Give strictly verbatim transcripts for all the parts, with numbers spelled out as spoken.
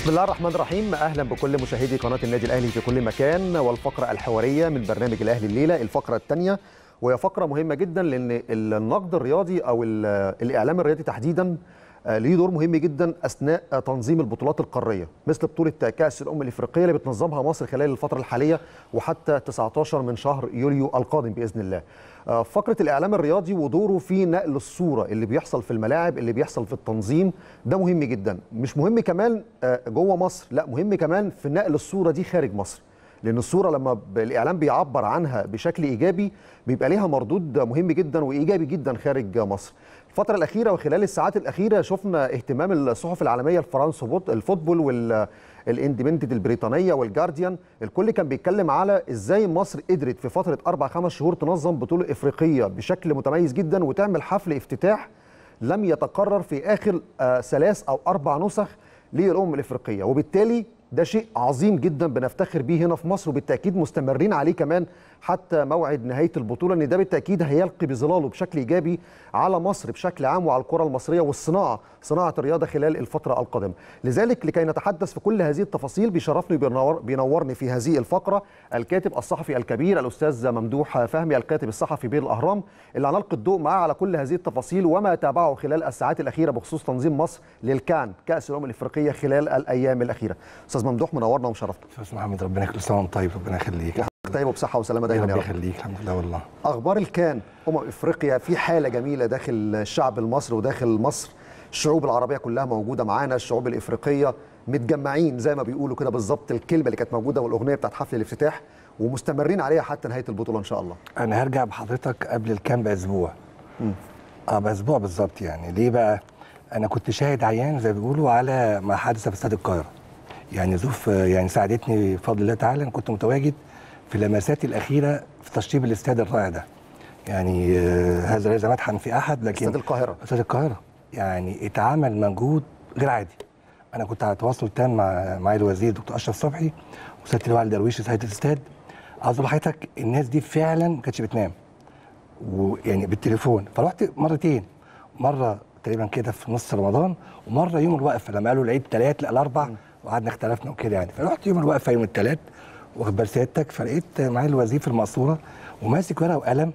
بسم الله الرحمن الرحيم. اهلا بكل مشاهدي قناه النادي الاهلي في كل مكان، والفقره الحواريه من برنامج الاهلي الليله، الفقره الثانيه، وهي فقره مهمه جدا لان النقد الرياضي او الاعلام الرياضي تحديدا ليه دور مهم جدا اثناء تنظيم البطولات القاريه، مثل بطوله كاس الامم الافريقيه اللي بتنظمها مصر خلال الفتره الحاليه وحتى تسعة عشر من شهر يوليو القادم باذن الله. فقره الاعلام الرياضي ودوره في نقل الصوره اللي بيحصل في الملاعب، اللي بيحصل في التنظيم، ده مهم جدا. مش مهم كمان جوه مصر، لا مهم كمان في نقل الصوره دي خارج مصر، لان الصوره لما الاعلام بيعبر عنها بشكل ايجابي بيبقى ليها مردود مهم جدا وايجابي جدا خارج مصر. الفترة الأخيرة وخلال الساعات الأخيرة شفنا اهتمام الصحف العالمية الفرنس الفوتبول والاندبندنت البريطانية والجارديان، الكل كان بيتكلم على ازاي مصر قدرت في فترة أربع خمس شهور تنظم بطولة إفريقية بشكل متميز جدا وتعمل حفل افتتاح لم يتكرر في آخر آه ثلاث أو أربع نسخ للأمم الإفريقية، وبالتالي ده شيء عظيم جدا بنفتخر بيه هنا في مصر، وبالتأكيد مستمرين عليه كمان حتى موعد نهاية البطولة، ان ده بالتأكيد هيلقي بظلاله بشكل إيجابي على مصر بشكل عام وعلى الكرة المصرية والصناعة، صناعة الرياضة خلال الفترة القادمة. لذلك لكي نتحدث في كل هذه التفاصيل بيشرفني بينور بينورني في هذه الفقرة الكاتب الصحفي الكبير الأستاذ ممدوح فهمي، الكاتب الصحفي بالأهرام، اللي هنلقي الضوء معاه على كل هذه التفاصيل وما تابعه خلال الساعات الأخيرة بخصوص تنظيم مصر للكان كأس الأمم الإفريقية خلال الأيام الأخيرة. أستاذ ممدوح منورنا ومشرفنا. استاذ محمد ربنا يخليك، سنه وانت طيب، ربنا يخليك. طيب وبصحه وسلامه دايما يا رب. ربنا يخليك، الحمد لله. والله اخبار الكان امم افريقيا في حاله جميله داخل الشعب المصري وداخل مصر، الشعوب العربيه كلها موجوده معانا، الشعوب الافريقيه متجمعين زي ما بيقولوا كده بالظبط، الكلمه اللي كانت موجوده والاغنيه بتاعت حفل الافتتاح، ومستمرين عليها حتى نهايه البطوله ان شاء الله. انا هرجع بحضرتك قبل الكان باسبوع. امم اه باسبوع بالظبط. يعني ليه بقى؟ انا كنت شاهد عيان زي ما بيقولوا على ما حدث في استاد القاهره. يعني ظروف يعني ساعدتني بفضل الله تعالى، انا كنت متواجد في اللمسات الاخيره في تشطيب الاستاد الرائع ده. يعني آه هذا ليس مدحا في احد، لكن استاد القاهره استاد القاهره يعني اتعمل مجهود غير عادي. انا كنت على تواصل تام مع معالي الوزير دكتور اشرف صبحي وسياده اللواء علي درويش سيد الاستاد. عاوز اقول لحضرتك الناس دي فعلا ما كانتش بتنام، ويعني بالتليفون. فرحت مرتين، مره تقريبا كده في نص رمضان، ومره يوم الوقفه لما قالوا العيد ثلاث لا الاربع، وقعدنا اختلفنا وكده يعني. فرحت يوم الوقفه يوم الثلاث واخد بال سيادتك، فلقيت معالي الوزير في المقصوره وماسك ورقه وقلم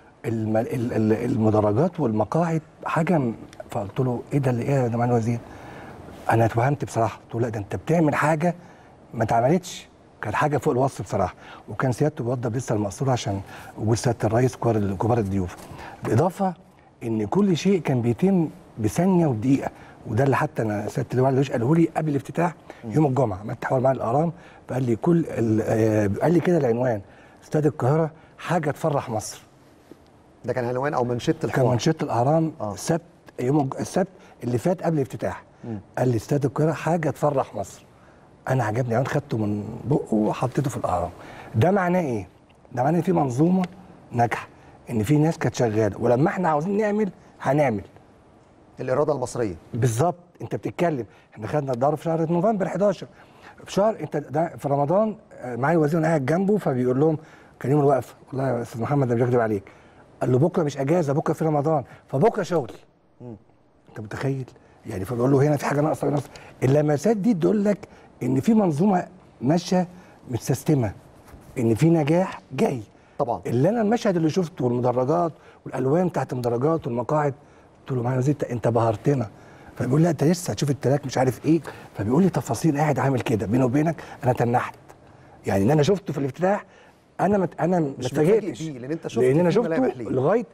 المدرجات والمقاعد حاجه. فقلت له ايه ده اللي ايه يا معالي الوزير؟ انا اتوهمت بصراحه. قلت له لا ده انت بتعمل حاجه ما اتعملتش، كانت حاجه فوق الوصف بصراحه. وكان سيادته بيوضب لسه المقصوره عشان وجود سياده الرئيس كبار الضيوف، بالاضافه ان كل شيء كان بيتم بثانيه ودقيقه. وده اللي حتى انا سياده اللواء علي قاله لي قبل الافتتاح يوم الجمعه، عملت حوار مع الاهرام، فقال لي كل قال لي كده العنوان استاد القاهره حاجه تفرح مصر. ده كان عنوان او منشط الحوار؟ كان منشط الاهرام آه. السبت يوم السبت اللي فات قبل الافتتاح. م. قال لي استاد القاهره حاجه تفرح مصر. انا عجبني، انا خدته من بقه وحطيته في الاهرام. ده معناه ايه؟ ده معناه ان في منظومه ناجحه، ان في ناس كانت شغاله، ولما احنا عاوزين نعمل هنعمل. الاراده المصريه بالظبط. انت بتتكلم، احنا خدنا الدار في شهر نوفمبر حداشر، في شهر انت ده في رمضان معايا الوزير وانا قاعد جنبه، فبيقول لهم كان يوم الوقفه، والله يا استاذ محمد انا مش بكذب عليك، قال له بكره مش اجازه، بكره في رمضان، فبكره شغل. م. انت متخيل؟ يعني فبيقول له هنا في حاجه ناقصه ناقصه. اللمسات دي تدل لك ان في منظومه ماشيه متسيستمه، ان في نجاح جاي. طبعا اللي انا المشهد اللي شفته والمدرجات والالوان بتاعت المدرجات والمقاعد، قلت له معالي الوزير انت بهرتنا. فبيقول لي انت لسه هتشوف التراك مش عارف ايه، فبيقول لي تفاصيل قاعد عامل كده. بيني وبينك انا تنحت، يعني ان انا شفته في الافتتاح انا مت... انا ما اتفاجئتش، لان انت شفت لان انا شفته لغايه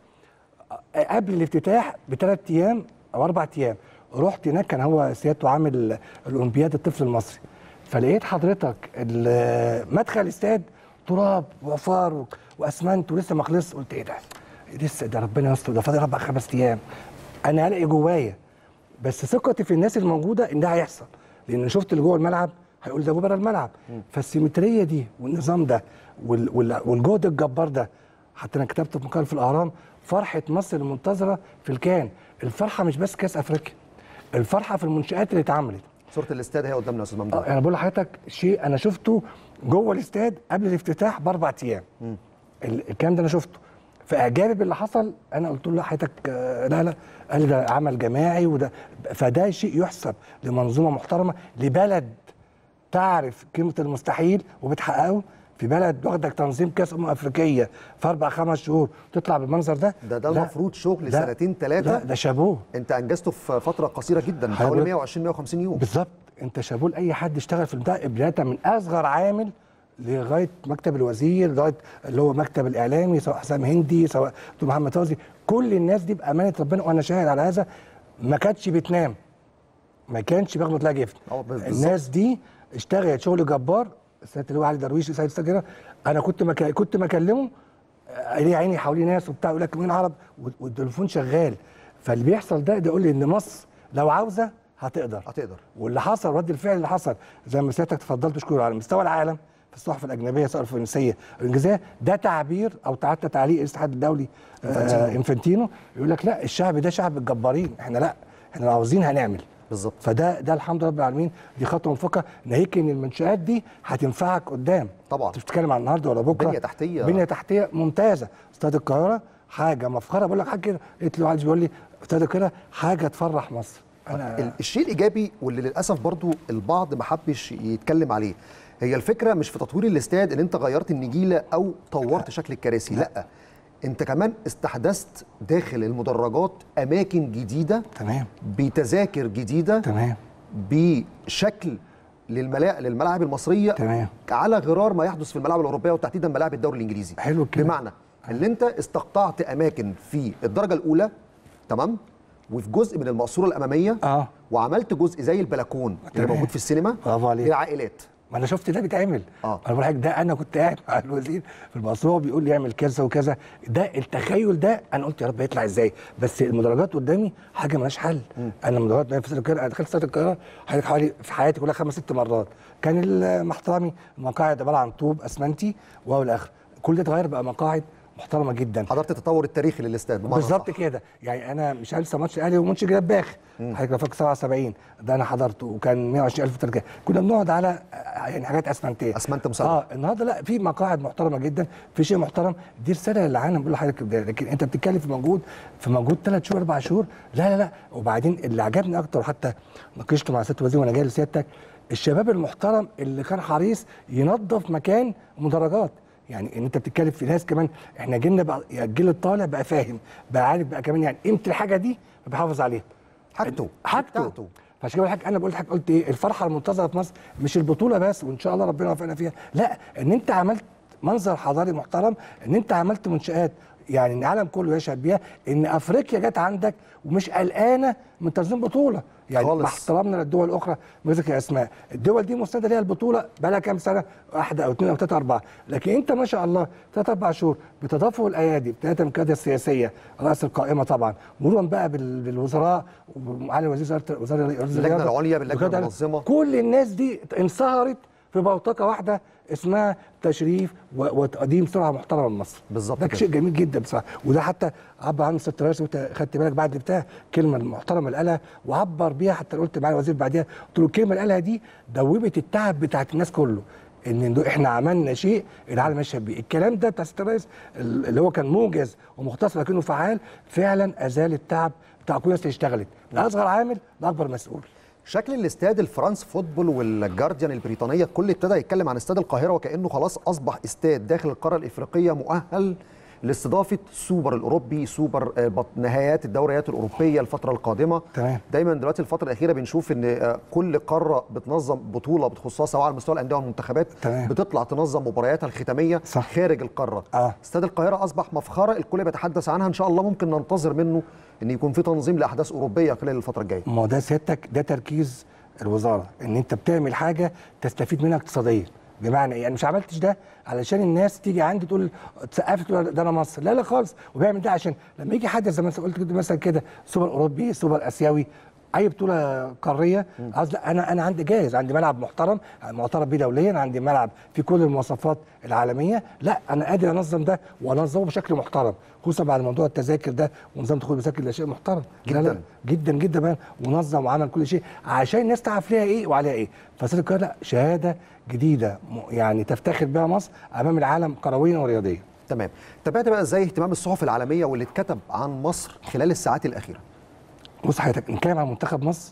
قبل الافتتاح بثلاث ايام او اربع ايام. رحت هناك كان هو سيادته عامل الاولمبياد الطفل المصري، فلقيت حضرتك مدخل الاستاد تراب وعفار واسمنت ولسه ما خلصش. قلت ايه ده؟ لسه ده ربنا يستر، ده فاضل اربع خمس ايام. انا هلاقي جوايا، بس ثقتي في الناس الموجوده ان ده هيحصل، لان شفت اللي جوه الملعب هيقول ده بره الملعب. فالسيمتريه دي والنظام ده والجهد الجبار ده، حتى انا كتبت في مقال في الاهرام فرحه مصر المنتظره في الكان. الفرحه مش بس كاس افريقيا، الفرحه في المنشات اللي اتعملت. صوره الاستاد هي قدامنا يا استاذ ممدوح. انا بقول لحضرتك شيء انا شفته جوه الاستاد قبل الافتتاح باربع ايام. الكلام ده انا شفته، فاعجابي باللي حصل. انا قلت له حضرتك لا لا، قال لي ده عمل جماعي، وده فده شيء يحسب لمنظومه محترمه لبلد تعرف قيمه المستحيل وبتحققه في بلد واخدك تنظيم كاس امم افريقيه في اربع خمس شهور تطلع بالمنظر ده. ده ده المفروض شغل سنتين ثلاثه. ده شابوه، انت انجزته في فتره قصيره جدا حوالي مية وعشرين مية وخمسين يوم بالظبط. انت شابوه لاي حد اشتغل في البتاع، بدايه من اصغر عامل لغايه مكتب الوزير، لغايه اللي هو مكتب الاعلامي، سواء حسام هندي سواء دكتور محمد فوزي، كل الناس دي بامانه ربنا وانا شاهد على هذا ما كانتش بتنام، ما كانش بياخد لها جفت. الناس دي اشتغلت شغل جبار. السيد اللي هو علي درويش السيد السجره، انا كنت مك... كنت بكلمه ليه عيني حواليه ناس وبتاع يقول لك مين عرب والتليفون شغال. فاللي بيحصل ده ده يقول لي ان مصر لو عاوزه هتقدر هتقدر واللي حصل رد الفعل اللي حصل زي ما سيادتك تفضلت تشكر على مستوى العالم في الصحف الاجنبيه سواء الفرنسيه الانجليزيه، ده تعبير او حتى تعليق الاتحاد الدولي آه انفانتينو يقول لك لا الشعب ده شعب الجبارين، احنا لا احنا لو عاوزين هنعمل بالظبط. فده ده الحمد لله رب العالمين، دي خطوه موفقه ناهيك ان المنشات دي هتنفعك قدام. طبعا انت بتتكلم عن النهارده ولا بكره؟ بنيه تحتيه بنيه تحتيه ممتازه. استاد القاهره حاجه مفخره، بقول لك حاجه كده قلت له عايز بيقول لي استاد القاهره حاجه تفرح مصر. أنا الشيء الايجابي واللي للاسف برضو البعض ما حبش يتكلم عليه، هي الفكره مش في تطوير الاستاد ان انت غيرت النجيله او طورت شكل الكراسي، لا, لا. انت كمان استحدثت داخل المدرجات اماكن جديده تمام بتذاكر جديده تمام بشكل للملاعب للملاعب المصريه تمام على غرار ما يحدث في الملاعب الاوروبيه وتحديدا ملاعب الدوري الانجليزي. حلو كده. بمعنى ان انت استقطعت اماكن في الدرجه الاولى تمام وفي جزء من المقصوره الاماميه اه وعملت جزء زي البلكون اللي موجود في السينما للعائلات. ما انا شفت ده بيتعمل. اه انا بقول لك ده انا كنت قاعد مع الوزير في المقصوره بيقول لي اعمل كذا وكذا، ده التخيل ده انا قلت يا رب يطلع ازاي، بس المدرجات قدامي حاجه ملهاش حل. م. انا المدرجات في استاد القاهره، انا دخلت استاد القاهره حوالي في حياتي كلها خمس ست مرات، كان مع احترامي المقاعد عباره عن طوب اسمنتي واو الاخر، كل ده اتغير بقى مقاعد محترمه جدا. حضرت التطور التاريخي للاستاد بالظبط كده. يعني انا مش هنسى ماتش الاهلي وماتش جلباخ حضرتك فاكر سبعة وسبعين ده انا حضرته وكان مية وعشرين ألف ترجمه، كنا بنقعد على يعني حاجات اسمنتيه اسمنت مساعده. اه النهارده لا في مقاعد محترمه جدا، في شيء محترم، دي رساله للعالم بقول لحضرتك. لكن انت بتتكلم في موجود في موجود ثلاث شهور اربع شهور، لا لا لا. وبعدين اللي عجبني اكتر حتى ناقشته مع سياده الوزير وانا جاي لسيادتك، الشباب المحترم اللي كان حريص ينظف مكان مدرجات. يعني ان انت بتتكلم في ناس كمان احنا جيلنا بقى الجيل الطالع بقى فاهم بقى عارف بقى كمان يعني قيمه الحاجه دي بيحافظ عليها حاجته حاجته. فعشان كده انا بقول لك قلت ايه الفرحه المنتظره في مصر مش البطوله بس وان شاء الله ربنا يوفقنا فيها، لا ان انت عملت منظر حضاري محترم، ان انت عملت منشآت يعني العالم كله يشهد بيها، ان افريقيا جت عندك ومش قلقانه من تنظيم بطوله. يعني مع احترامنا للدول الاخرى بذكر اسماء، الدول دي مستنده ليها البطوله بقى لها كام سنه؟ واحده او اثنين او ثلاثه اربعه، لكن انت ما شاء الله ثلاث اربع شهور بتدافع الايادي بتاعت القياده السياسيه راس القائمه طبعا، مرورا بقى بالوزراء ومعالي وزير وزاره اللجنه العليا باللجنه المنظمه، كل الناس دي انصهرت في بوتقه واحده اسمها تشريف وتقديم سرعه محترمه لمصر. بالظبط ده شيء جميل جدا بصراحه، وده حتى عبر عنه سياده الرئيس وانت خدت بالك بعد بتاع الكلمه المحترمه اللي قالها وعبر بيها، حتى قلت مع الوزير بعديها قلت له الكلمه اللي قالها دي دوبت التعب بتاعت الناس كله، ان احنا عملنا شيء العالم يشهد بيه. الكلام ده بتاع سياده الرئيس اللي هو كان موجز ومختصر لكنه فعال، فعلا ازال التعب بتاع كل الناس اللي اشتغلت، اصغر عامل لاكبر مسؤول. شكل الاستاد الفرنس فوتبول والجارديان البريطانيه الكل ابتدى يتكلم عن استاد القاهره وكانه خلاص اصبح استاد داخل القاره الافريقيه مؤهل لاستضافه سوبر الاوروبي، سوبر نهايات الدوريات الاوروبيه الفتره القادمه. تمام. دايما دلوقتي الفتره الاخيره بنشوف ان كل قاره بتنظم بطوله بتخصها سواء على مستوى الانديه والمنتخبات، تمام. بتطلع تنظم مبارياتها الختاميه صح. خارج القاره. آه. استاد القاهره اصبح مفخره الكل بيتحدث عنها، ان شاء الله ممكن ننتظر منه ان يكون في تنظيم لاحداث اوروبيه خلال الفتره الجايه. ما هو ده سيادتك ده تركيز الوزاره، ان انت بتعمل حاجه تستفيد منها اقتصاديا. بمعنى ايه؟ يعني مش عملتش ده علشان الناس تيجي عندي تقول تسقف تقول ده انا مصر، لا لا خالص، وبيعمل ده عشان لما يجي حد زي ما انت قلت كده مثلا كده سوبر اوروبي، سوبر اسيوي، اي بطوله قاريه، قصدي انا انا عندي جاهز، عندي ملعب محترم معترف بيه دوليا، عندي ملعب في كل المواصفات العالميه، لا انا قادر انظم ده وانظمه بشكل محترم، خصوصا بعد موضوع التذاكر ده ونظام دخول التذاكر ده شيء محترم جدا لا لا جدا جدا بقى، ونظم وعمل كل شيء عشان الناس تعرف ليها ايه وعليها ايه. فاستاد القاهره لا شهاده جديده يعني تفتخر بها مصر امام العالم كرويا ورياضيا. تمام. تابعت بقى ازاي اهتمام الصحف العالميه واللي اتكتب عن مصر خلال الساعات الاخيره؟ بص حضرتك نتكلم عن منتخب مصر،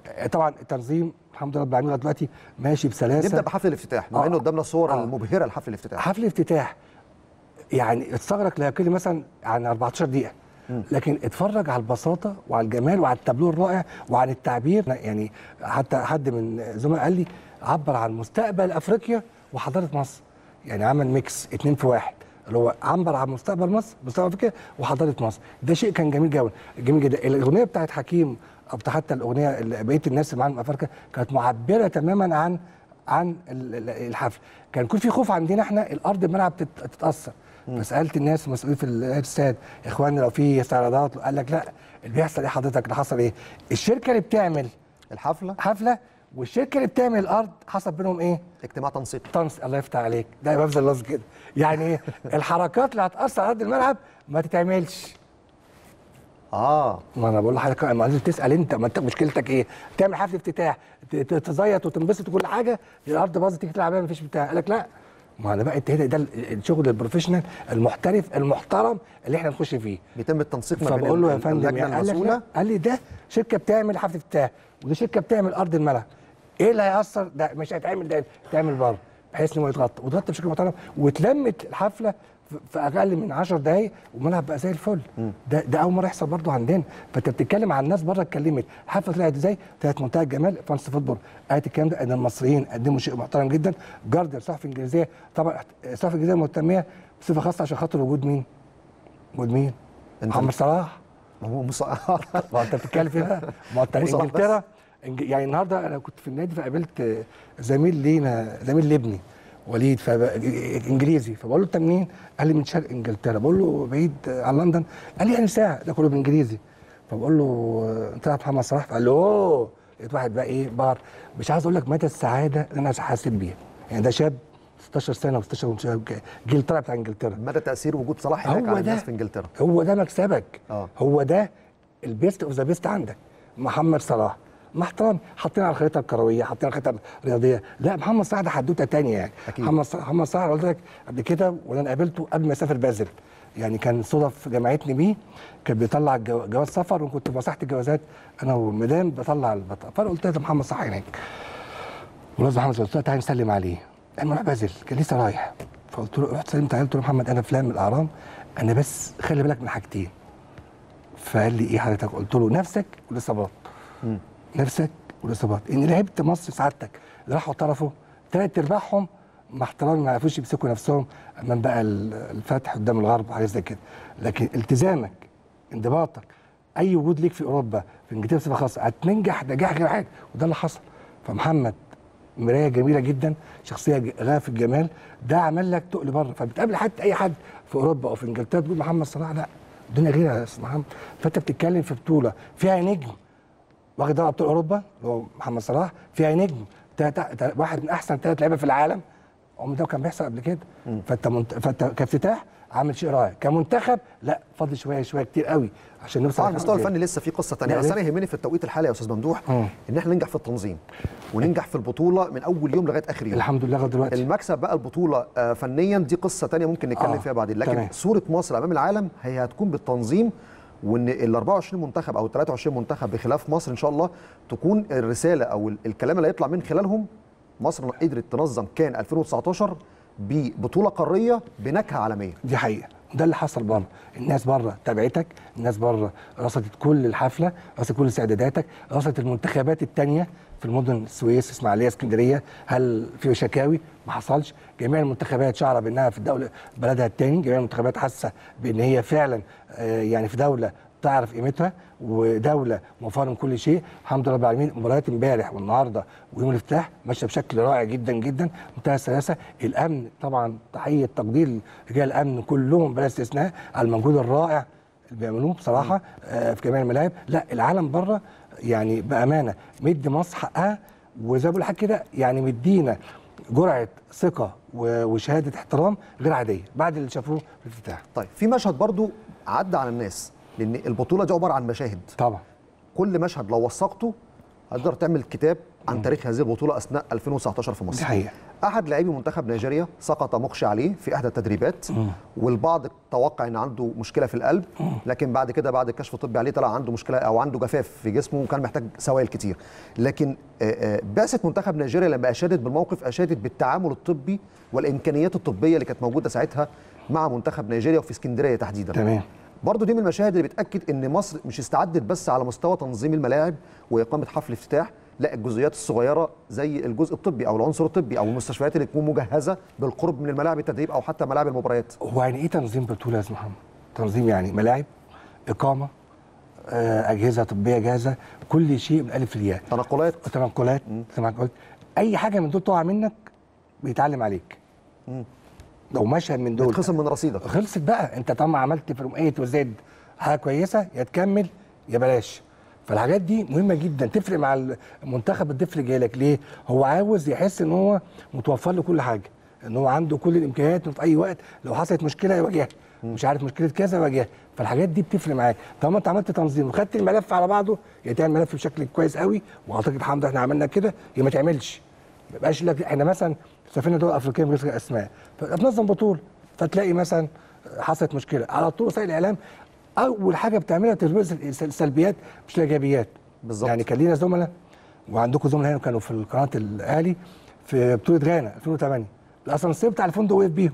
طبعا التنظيم الحمد لله رب العالمين لغايه دلوقتي ماشي بسلاسه. نبدا بحفل الافتتاح بما آه. انه قدامنا الصور آه. المبهره لحفل الافتتاح. حفل الافتتاح يعني استغرق لا يقل مثلا عن أربعتاشر دقيقه، لكن اتفرج على البساطه وعلى الجمال وعلى التابلو الرائع وعن التعبير. يعني حتى حد من زملاء قال لي عبر عن مستقبل افريقيا وحضاره مصر، يعني عمل ميكس اتنين في واحد، اللي هو عبر عن مستقبل مصر، مستقبل افريقيا وحضاره مصر. ده شيء كان جميل جدا جميل جدا. الاغنيه بتاعت حكيم او حتى الاغنيه اللي بقيه الناس اللي معانا من افريقيا كانت معبره تماما عن عن الحفل. كان يكون في خوف عندنا احنا الارض الملعب تتاثر، فسالت الناس المسؤولين في الاستاد يا اخوانا لو في استعراضات، قال لك لا اللي بيحصل ايه حضرتك؟ اللي حصل ايه؟ الشركه اللي بتعمل الحفله حفله والشركه اللي بتعمل الارض حصل بينهم ايه؟ اجتماع تنسيق. تنسيق. الله يفتح عليك، ده ببذل اللفظ كده. يعني ايه؟ الحركات اللي هتاثر على ارض الملعب ما تتعملش. اه ما انا بقول لحضرتك ما لازم تسال انت، ما انت مشكلتك ايه؟ تعمل حفل افتتاح تزيط وتنبسط وكل حاجه، الارض باظت تيجي تلعب ما فيش بتاع. قال لك لا، ما انا بقى انت هنا ده الشغل البروفيشنال المحترف المحترم اللي احنا نخش فيه. بيتم التنسيق ما بين فبقول له يا فندم اللجنه المسؤوله. قال لي ده شركه بتعمل حفل افتتاح ودي شركه بتعمل ارض الملعب، ايه اللي هيأثر؟ ده مش هيتعمل، ده يتعمل بره بحيث ان هو يتغطى وتغطى بشكل محترم، واتلمت الحفله في اقل من عشر دقائق والملعب بقى زي الفل. ده ده اول مره يحصل برضه عندنا. فانت بتتكلم عن الناس بره اتكلمت الحفله طلعت ازاي؟ طلعت منتهى الجمال. فرنسا فوتبول قالت الكلام ده ان المصريين قدموا شيء محترم جدا. جارديان صحف انجليزيه، طبعا الصحف الانجليزيه مهتميه بصفه خاصه عشان خاطر وجود مين؟ وجود مين؟ محمد صلاح. ما هو مص... ما انت بتتكلم فيها، ما انت انجلترا. يعني النهارده انا كنت في النادي فقابلت زميل لينا، زميل لابني وليد فب... انجليزي، فبقول له انت منين؟ قال لي من شرق انجلترا. بقول له بعيد عن لندن؟ قال لي يعني ساعه، ده كله بالانجليزي. فبقول له انت عارف محمد صلاح؟ قال له اوه. لقيت واحد بقى ايه بار، مش عايز اقول لك مدى السعاده اللي انا حاسس بيها. يعني ده شاب ستاشر سنه و16 جيل طالع بتاع انجلترا. مدى تاثير وجود صلاح هناك على الناس في انجلترا. هو ده مكسبك. اه هو ده البيست اوف ذا بيست عندك. محمد صلاح مع احترام حاطين على الخريطه الكرويه، حاطين على الخريطه الرياضيه، لا محمد صلاح ده حدوته ثانيه يعني. أكيد. محمد صلاح محمد صلاح قلت لك قبل كده وانا قابلته قبل ما يسافر بازل، يعني كان صدف جمعتني بيه، كان بيطلع جواز سفر وكنت بمساحه الجوازات انا والمدام بطلع البطاقه، فانا قلت له محمد صلاح هناك. ولازم محمد صلاح قلت له تعالى نسلم عليه. قال لي راح بازل، كان لسه رايح. فقلت له رحت سلمت عليه قلت له محمد انا فلان من الاهرام، انا بس خلي بالك من حاجتين. فقال لي ايه حضرتك؟ قلت له نفسك والاصابات. نفسك والاصابات. ان لعيبه مصر سعادتك اللي راحوا طرفوا ثلاث ارباعهم مع احترامي ما عرفوش يمسكوا نفسهم امام بقى الفتح قدام الغرب وحاجات زي كده، لكن التزامك انضباطك اي وجود ليك في اوروبا في انجلترا بصفه خاصه هتنجح نجاح غير عادي، وده اللي حصل. فمحمد مرايه جميله جدا، شخصيه غايه في الجمال، ده عمل لك تقل بره، فبتقابل حتى اي حد في اوروبا او في انجلترا تقول محمد صلاح لا الدنيا غير يا استاذ محمد. فانت بتتكلم في بطوله فيها نجم واخد دوري ابطال اوروبا اللي هو محمد صلاح، فيها نجم تلاتة واحد من احسن ثلاث لعيبه في العالم، عمر ده كان بيحصل قبل كده. فانت منت... فانت كافتتاح عامل شيء رائع، كمنتخب لا فاضل شويه شويه كتير قوي عشان نوصل. على المستوى الفني لسه في قصه ثانيه، بس انا يهمني في التوقيت الحالي يا استاذ ممدوح م. ان احنا ننجح في التنظيم وننجح في البطوله من اول يوم لغايه اخر يوم. الحمد لله لغايه دلوقتي. المكسب بقى البطوله آه فنيا دي قصه ثانيه ممكن نتكلم آه. فيها بعدين، لكن تمام. صوره مصر امام العالم هي هتكون بالتنظيم، وان ال أربعة وعشرين منتخب او ال ثلاثة وعشرين منتخب بخلاف مصر ان شاء الله تكون الرساله او الكلام اللي هيطلع من خلالهم مصر قدرت تنظم كان ألفين وتسعتاشر ببطوله قاريه بنكهه عالميه. دي حقيقه، ده اللي حصل بره. الناس بره تابعتك، الناس بره رصدت كل الحفله، رصدت كل استعداداتك، رصدت المنتخبات الثانيه في المدن السويس، اسماعيليه، اسكندريه، هل في شكاوي؟ ما حصلش. جميع المنتخبات شعره بانها في الدوله بلدها الثاني، جميع المنتخبات حاسه بان هي فعلا يعني في دوله تعرف قيمتها ودوله موفره من كل شيء. الحمد لله رب العالمين. مباريات امبارح والنهارده ويوم الافتتاح ماشيه بشكل رائع جدا جدا، منتهى السلاسه. الامن طبعا تحيه تقدير رجال الامن كلهم بلا استثناء على المجهود الرائع اللي بيعملوه بصراحه آه في جميع الملاعب. لا العالم بره يعني بامانه مدي مصر حقها، وزي ما بقول لحضرتك كده يعني مدينا جرعه ثقه وشهاده احترام غير عاديه بعد اللي شافوه في الافتتاح. طيب في مشهد برضو عدى على الناس، لان البطوله دي عباره عن مشاهد طبعا، كل مشهد لو وثقته هتقدر تعمل كتاب عن م. تاريخ هذه البطوله اثناء ألفين وتسعتاشر في مصر. دي حقيقة. احد لاعبي منتخب نيجيريا سقط مغشى عليه في احدى التدريبات، والبعض توقع ان عنده مشكله في القلب، لكن بعد كده بعد الكشف الطبي عليه طلع عنده مشكله او عنده جفاف في جسمه وكان محتاج سوائل كتير. لكن بعثه منتخب نيجيريا لما اشادت بالموقف اشادت بالتعامل الطبي والامكانيات الطبيه اللي كانت موجوده ساعتها مع منتخب نيجيريا وفي اسكندريه تحديدا. تمام. برضه دي من المشاهد اللي بتاكد ان مصر مش استعدت بس على مستوى تنظيم الملاعب واقامه حفل افتتاح، لا الجزئيات الصغيره زي الجزء الطبي او العنصر الطبي او المستشفيات اللي تكون مجهزه بالقرب من الملاعب التدريب او حتى ملاعب المباريات. هو يعني ايه تنظيم بطوله يا استاذ محمد؟ تنظيم يعني ملاعب، اقامه، اجهزه طبيه جاهزه، كل شيء من الف للياء. تنقلات تنقلات تنقلات اي حاجه من دول تقع منك بيتعلم عليك. مم. لو مشهد من دول بتخصم من رصيدك. خلصت بقى. انت طالما عملت في ايه وزد حاجه كويسه يا تكمل يا بلاش. فالحاجات دي مهمه جدا تفرق مع المنتخب. الطفل جاي لك ليه؟ هو عاوز يحس ان هو متوفر له كل حاجه، ان هو عنده كل الامكانيات في اي وقت لو حصلت مشكله يواجهها، مش عارف مشكله كذا يواجهها. فالحاجات دي بتفرق معاك. طالما انت عملت تنظيم وخدت الملف على بعضه، يا تعمل ملف بشكل كويس قوي، واعتقد الحمد لله احنا عملنا كده، يا ما تعملش. ما يبقاش لك احنا مثلا سافرنا دول افريقيه من غير اسماء، فتنظم بطوله فتلاقي مثلا حصلت مشكله على طول وسائل الاعلام اول حاجه بتعملها تربز السلبيات مش الايجابيات. بالظبط. يعني كان لينا زملاء وعندكم زملاء هنا كانوا في القناه الاهلي في بطوله غانا ألفين وثمانية، الاسانسير بتاع الفندق وقف بيهم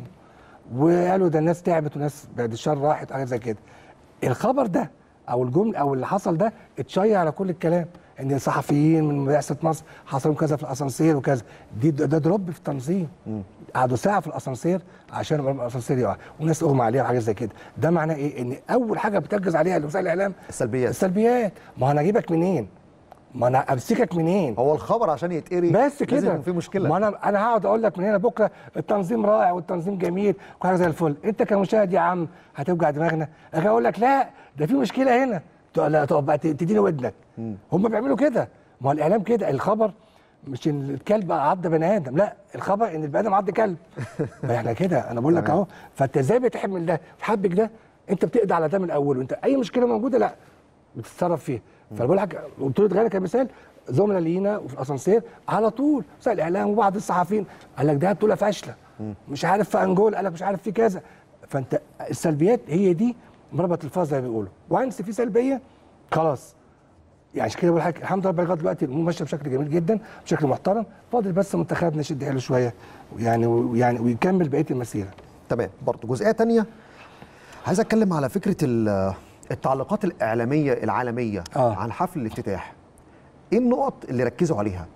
وقالوا ده الناس تعبت وناس بعد الشر راحت حاجه زي كده. الخبر ده او الجمله او اللي حصل ده اتشيع على كل الكلام ان الصحفيين من بعثه مصر حصلوا كذا في الاسانسير وكذا. دي ده دروب في التنظيم. قعدوا ساعه في الاسانسير عشان الاسانسير يقع وناس اغمى عليها وحاجات زي كده. ده معناه ايه؟ ان اول حاجه بتركز عليها وسائل الاعلام السلبيات. السلبيات. ما انا اجيبك منين؟ ما انا امسكك منين؟ هو الخبر عشان يتقري بس كده لازم يكون في مشكله. ما انا انا هقعد اقول لك من هنا بكره التنظيم رائع والتنظيم جميل وكل حاجه زي الفل، انت كمشاهد يا عم هتوجع دماغنا، اجي اقول لك لا ده في مشكله هنا، لا تقعد بقى تديني ودنك. هم بيعملوا كده. ما هو الاعلام كده. الخبر مش ان الكلب عض بني ادم، لا الخبر ان البني ادم عض كلب. ما احنا كده انا بقول لك اهو. فانت ازاي بتحمل ده تحبك ده؟ انت بتقضي على ده من الاول، وانت اي مشكله موجوده لا بتتصرف فيها. فانا بقول لك بطوله غانا كمثال، زملاء لينا وفي الاسانسير على طول وسائل الاعلام وبعض الصحفيين قال لك ده بطوله فاشله، مش عارف في انجولا قال لك مش عارف في كذا. فانت السلبيات هي دي مربط الفاس زي ما بيقولوا، وانس في سلبيه خلاص. يعني عشان كده بقول لك الحمد لله لغايه دلوقتي الامور ماشيه بشكل جميل جدا بشكل محترم. فاضل بس منتخبنا يشد حيله شويه يعني ويعني ويكمل بقيه المسيره. تمام. برضه جزئيه ثانيه عايز اتكلم على فكره التعليقات الاعلاميه العالميه آه. عن حفل الافتتاح. ايه النقط اللي ركزوا عليها؟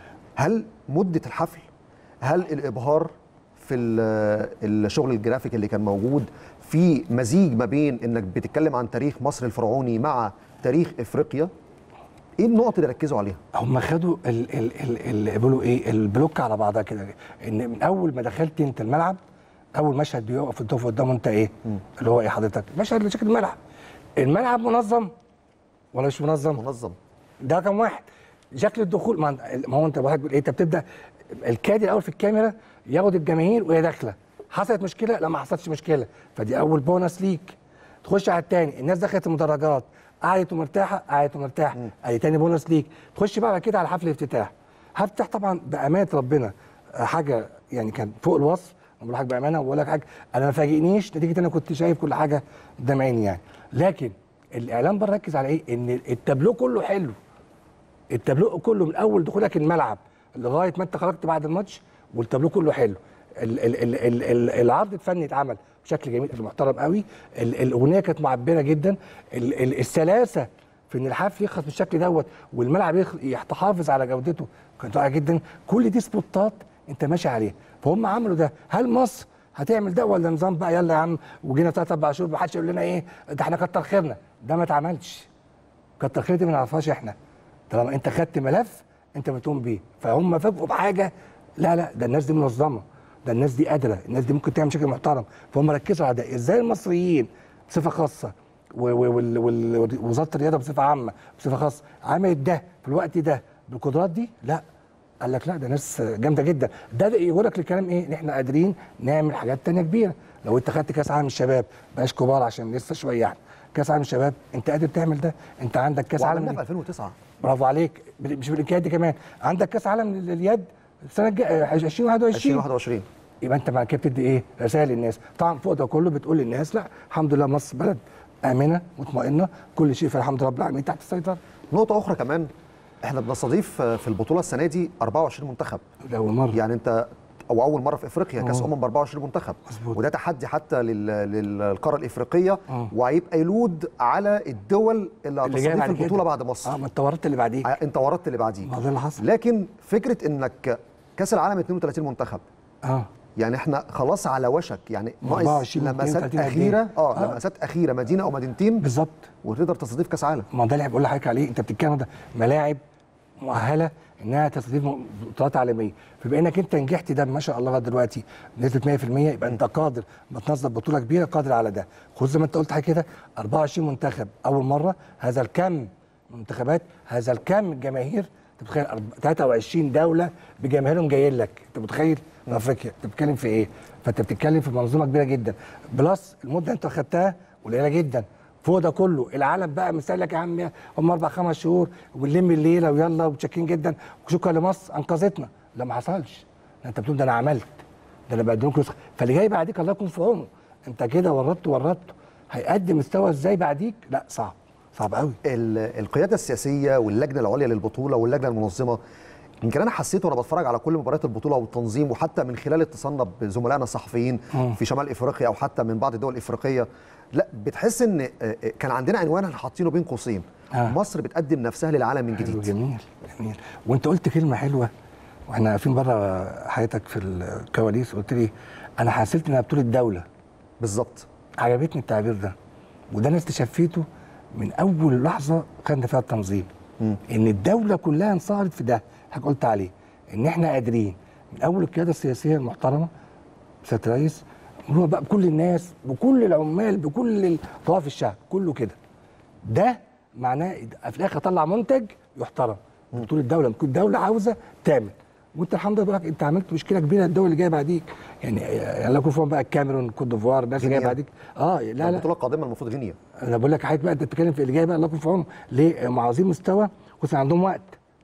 هل مده الحفل؟ هل الابهار في الشغل الجرافيك اللي كان موجود؟ في مزيج ما بين انك بتتكلم عن تاريخ مصر الفرعوني مع تاريخ افريقيا. ايه النقط اللي ركزوا عليها؟ هم خدوا اللي بيقولوا ايه البلوك على بعضها كده، ان من اول ما دخلت انت الملعب اول مشهد بيقف الضيف قدامه انت ايه؟ م. اللي هو ايه حضرتك؟ مشهد لشكل الملعب. الملعب منظم ولا مش منظم؟ منظم. ده كم واحد. شكل الدخول ما هو انت واحد بيقول ايه؟ انت بتبدا الكادي الاول في الكاميرا ياخد الجماهير وهي داخله. حصلت مشكله؟ لا ما حصلتش مشكله، فدي اول بونص ليك. تخش على الثاني الناس دخلت المدرجات قعدت ومرتاحه قعدت ومرتاحه ادي تاني بونص ليك. تخش بقى كده على حفل الافتتاح. هفتح طبعا بامانه ربنا حاجه يعني كان فوق الوصف. انا بقول لك بامانه وبقول لك حاجه انا ما فاجئنيش نتيجه انا كنت شايف كل حاجه قدام عيني يعني. لكن الاعلام بقى ركز على ايه؟ ان التابلو كله حلو. التابلو كله من اول دخولك الملعب لغايه ما انت خرجت بعد الماتش والتابلو كله حلو. ال ال ال ال ال العرض الفني اتعمل بشكل جميل محترم قوي. الاغنيه كانت معبره جدا. ال ال السلاسه في ان الحفل يخلص بالشكل دوت والملعب يحافظ على جودته كانت رائعه جدا. كل دي سبوتات انت ماشي عليها. فهم عملوا ده. هل مصر هتعمل ده ولا نظام بقى يلا يا عم وجينا ثلاث اربع شهور ما حدش يقول لنا ايه ده احنا كتر خيرنا؟ ده ما اتعملش. كتر خير دي ما نعرفهاش احنا. طالما انت خدت ملف انت بتقوم بيه. فهم فاجئوا بحاجه لا لا ده الناس دي منظمه، ده الناس دي قادره، الناس دي ممكن تعمل بشكل محترم. فهم ركزوا على ده. ازاي المصريين بصفه خاصه ووزاره الرياضه بصفه عامه بصفه خاصه عملت ده في الوقت ده بالقدرات دي؟ لا قال لك لا ده ناس جامده جدا. ده يقول لك الكلام ايه؟ ان احنا قادرين نعمل حاجات ثانيه كبيره. لو انت خدت كاس عالم الشباب بلاش كبار عشان لسه شويه يعني. كاس عالم الشباب انت قادر تعمل ده. انت عندك كاس عالم في ألفين وتسعة برافو عليك. مش بالامكانيات دي كمان عندك كاس عالم لليد السنه الجايه ألفين وواحد وعشرين ألفين وواحد وعشرين يبقى انت مع كده بتدي ايه؟ رسائل للناس. طبعا فوق ده كله بتقول للناس لا الحمد لله مصر بلد امنه مطمئنه، كل شيء في الحمد لله رب العالمين تحت السيطره. نقطه اخرى كمان، احنا بنستضيف في البطوله السنه دي أربعة وعشرين منتخب، ده اول مره يعني انت او اول مره في افريقيا كاس أوه. امم ب أربعة وعشرين منتخب، مظبوط. وده تحدي حتى لل... للقاره الافريقيه، أوه. وهيبقى يلود على الدول اللي هتستضيف البطوله بعد مصر. اه ما انت وردت اللي بعديك، انت وردت اللي بعديك، ما ده اللي حصل. لكن فكره انك كاس العالم اثنين وثلاثين منتخب، اه يعني احنا خلاص على وشك، يعني ناقص لمسات اخيره، اه, آه. لمسات اخيره مدينه او مدينتين بالظبط وتقدر تستضيف كاس عالم. ما ده اللي بقول لحضرتك عليه، انت بتتكلم ده ملاعب مؤهله انها تستضيف بطولات عالميه، فبما انك انت نجحت ده ما شاء الله لغايه دلوقتي بنسبه مية في المية، يبقى انت قادر ما تنظم بطوله كبيره قادر على ده. خد زي ما انت قلت حاجه كده أربعة وعشرين منتخب اول مره، هذا الكم منتخبات، هذا الكم الجماهير، انت متخيل ثلاثة وعشرين دوله بجماهيرهم جايين لك، انت متخيل في افريقيا انت بتتكلم في ايه؟ فانت بتتكلم في منظومه كبيره جدا، بلس المده انت خدتها قليله جدا. فوق ده كله العالم بقى مثال لك يا عم هم اربع خمس شهور ونلم الليله ويلا ومتشكرين جدا وشكرا لمصر انقذتنا. لا ما حصلش، انت بتقول ده انا عملت، ده انا بقدم لكم، فاللي جاي بعديك الله يكون في عونه، انت كده ورطت ورطت هيقدم مستوى ازاي بعديك؟ لا صعب صعب قوي. القياده السياسيه واللجنه العليا للبطوله واللجنه المنظمه، يمكن انا حسيت وانا بتفرج على كل مباريات البطوله والتنظيم، وحتى من خلال اتصالنا بزملائنا الصحفيين في شمال افريقيا او حتى من بعض الدول الافريقيه، لا بتحس ان كان عندنا عنوان احنا حاطينه بين قوسين، آه. مصر بتقدم نفسها للعالم من جديد. جميل جميل. وانت قلت كلمه حلوه واحنا واقفين بره حياتك في الكواليس، قلت لي انا حسيت انها بطوله دوله. بالظبط. عجبتني التعبير ده، وده انا استشفيته من اول لحظه خدنا فيها التنظيم، م. ان الدوله كلها انصهرت في ده حضرتك قلت عليه، ان احنا قادرين من اول القياده السياسيه المحترمه سياده الرئيس، هو بقى بكل الناس بكل العمال بكل طوائف الشعب كله كده، ده معناه في الاخر طلع منتج يحترم. بطوله الدوله كل دوله عاوزه تعمل، وانت الحمد لله انت عملت مشكله كبيره للدول اللي جايه بعديك، يعني يعني لو كنت بقى الكاميرون كوت ديفوار الناس اللي جايه بعديك اه لا لا البطوله القادمه المفروض غينيا. انا بقول لك حضرتك بقى انت بتتكلم في اللي جاي بقى الله يكون في عونهم، ليه؟ معاوزين مستوى خصوصا عندهم وقت،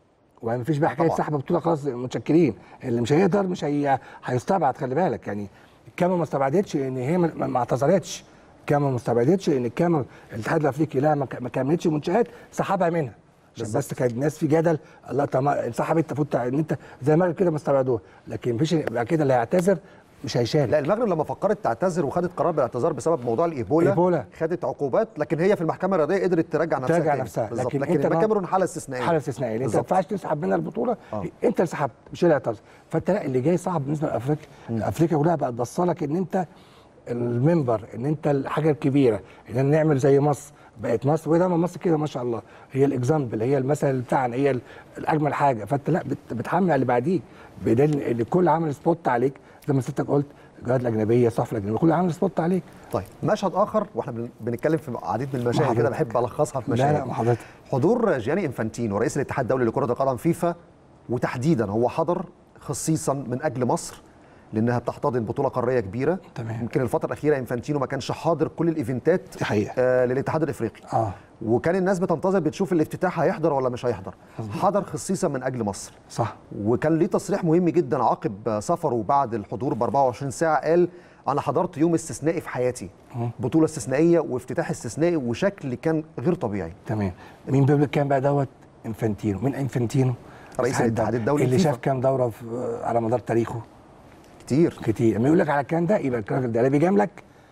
وما فيش بقى حكايه سحب بطوله خلاص متشكرين، اللي مش هيقدر مش هي هيستبعد. خلي بالك يعني الكاميرون ما استبعدتش ان هي ما اعتذرتش، الكاميرون ما استبعدتش ان الكاميرون الاتحاد الافريقي لا ما كملتش منشات سحبها منها، عشان بس كان الناس في جدل الله طب انسحبت تفوت ان انت زي المغرب كده ما استبعدوها، لكن مفيش بعد كده اللي هيعتذر مش هيشارك. لا المغرب لما فكرت تعتذر وخدت قرار بالاعتذار بسبب موضوع الايبولا إيبولا. خدت عقوبات، لكن هي في المحكمه الرياضيه قدرت ترجع نفسها ترجع نفسها لكن, لكن الكاميرون حاله استثنائيه حاله استثنائيه انت ما ينفعش تسحب منها البطوله آه. انت اللي سحبت مش اللي اعتذر، فانت لا اللي جاي صعب بالنسبه لافريقيا، افريقيا كلها بقت بصلك ان انت المنبر، ان انت الحاجه الكبيره ان نعمل زي مصر، بقت مصر وده مصر كده ما شاء الله هي الاكزامبل هي المثل بتاعنا هي الاجمل حاجه، فانت لا بتحمل اللي بعديك بدل اللي كل عامل سبوت عليك زي ما سيادتك قلت الجهات الاجنبيه الصحف الاجنبيه كل عامل سبوت عليك. طيب مشهد اخر واحنا بنتكلم في عديد من المشاهد كده بحب الخصها في مشاهد. لا لا حضرتك حضور جياني انفانتينو رئيس الاتحاد الدولي لكره القدم فيفا، وتحديدا هو حضر خصيصا من اجل مصر لانها بتحتضن بطوله قاريه كبيره. تمام. يمكن الفتره الاخيره انفانتينو ما كانش حاضر كل الايفنتات دي حقيقه آه للاتحاد الافريقي اه وكان الناس بتنتظر بتشوف الافتتاح هيحضر ولا مش هيحضر. حضر خصيصا من اجل مصر صح، وكان ليه تصريح مهم جدا عقب سفره بعد الحضور ب أربعة وعشرين ساعه، قال انا حضرت يوم استثنائي في حياتي، بطوله استثنائيه وافتتاح استثنائي وشكل كان غير طبيعي. تمام. مين بيقول كام بقى دوت؟ انفانتينو. مين انفانتينو؟ رئيس الاتحاد الدولي اللي شاف كام دوره على مدار تاريخه؟ كتير كتير. لما يقول لك على الكلام ده يبقى الراجل ده لا بيجاملك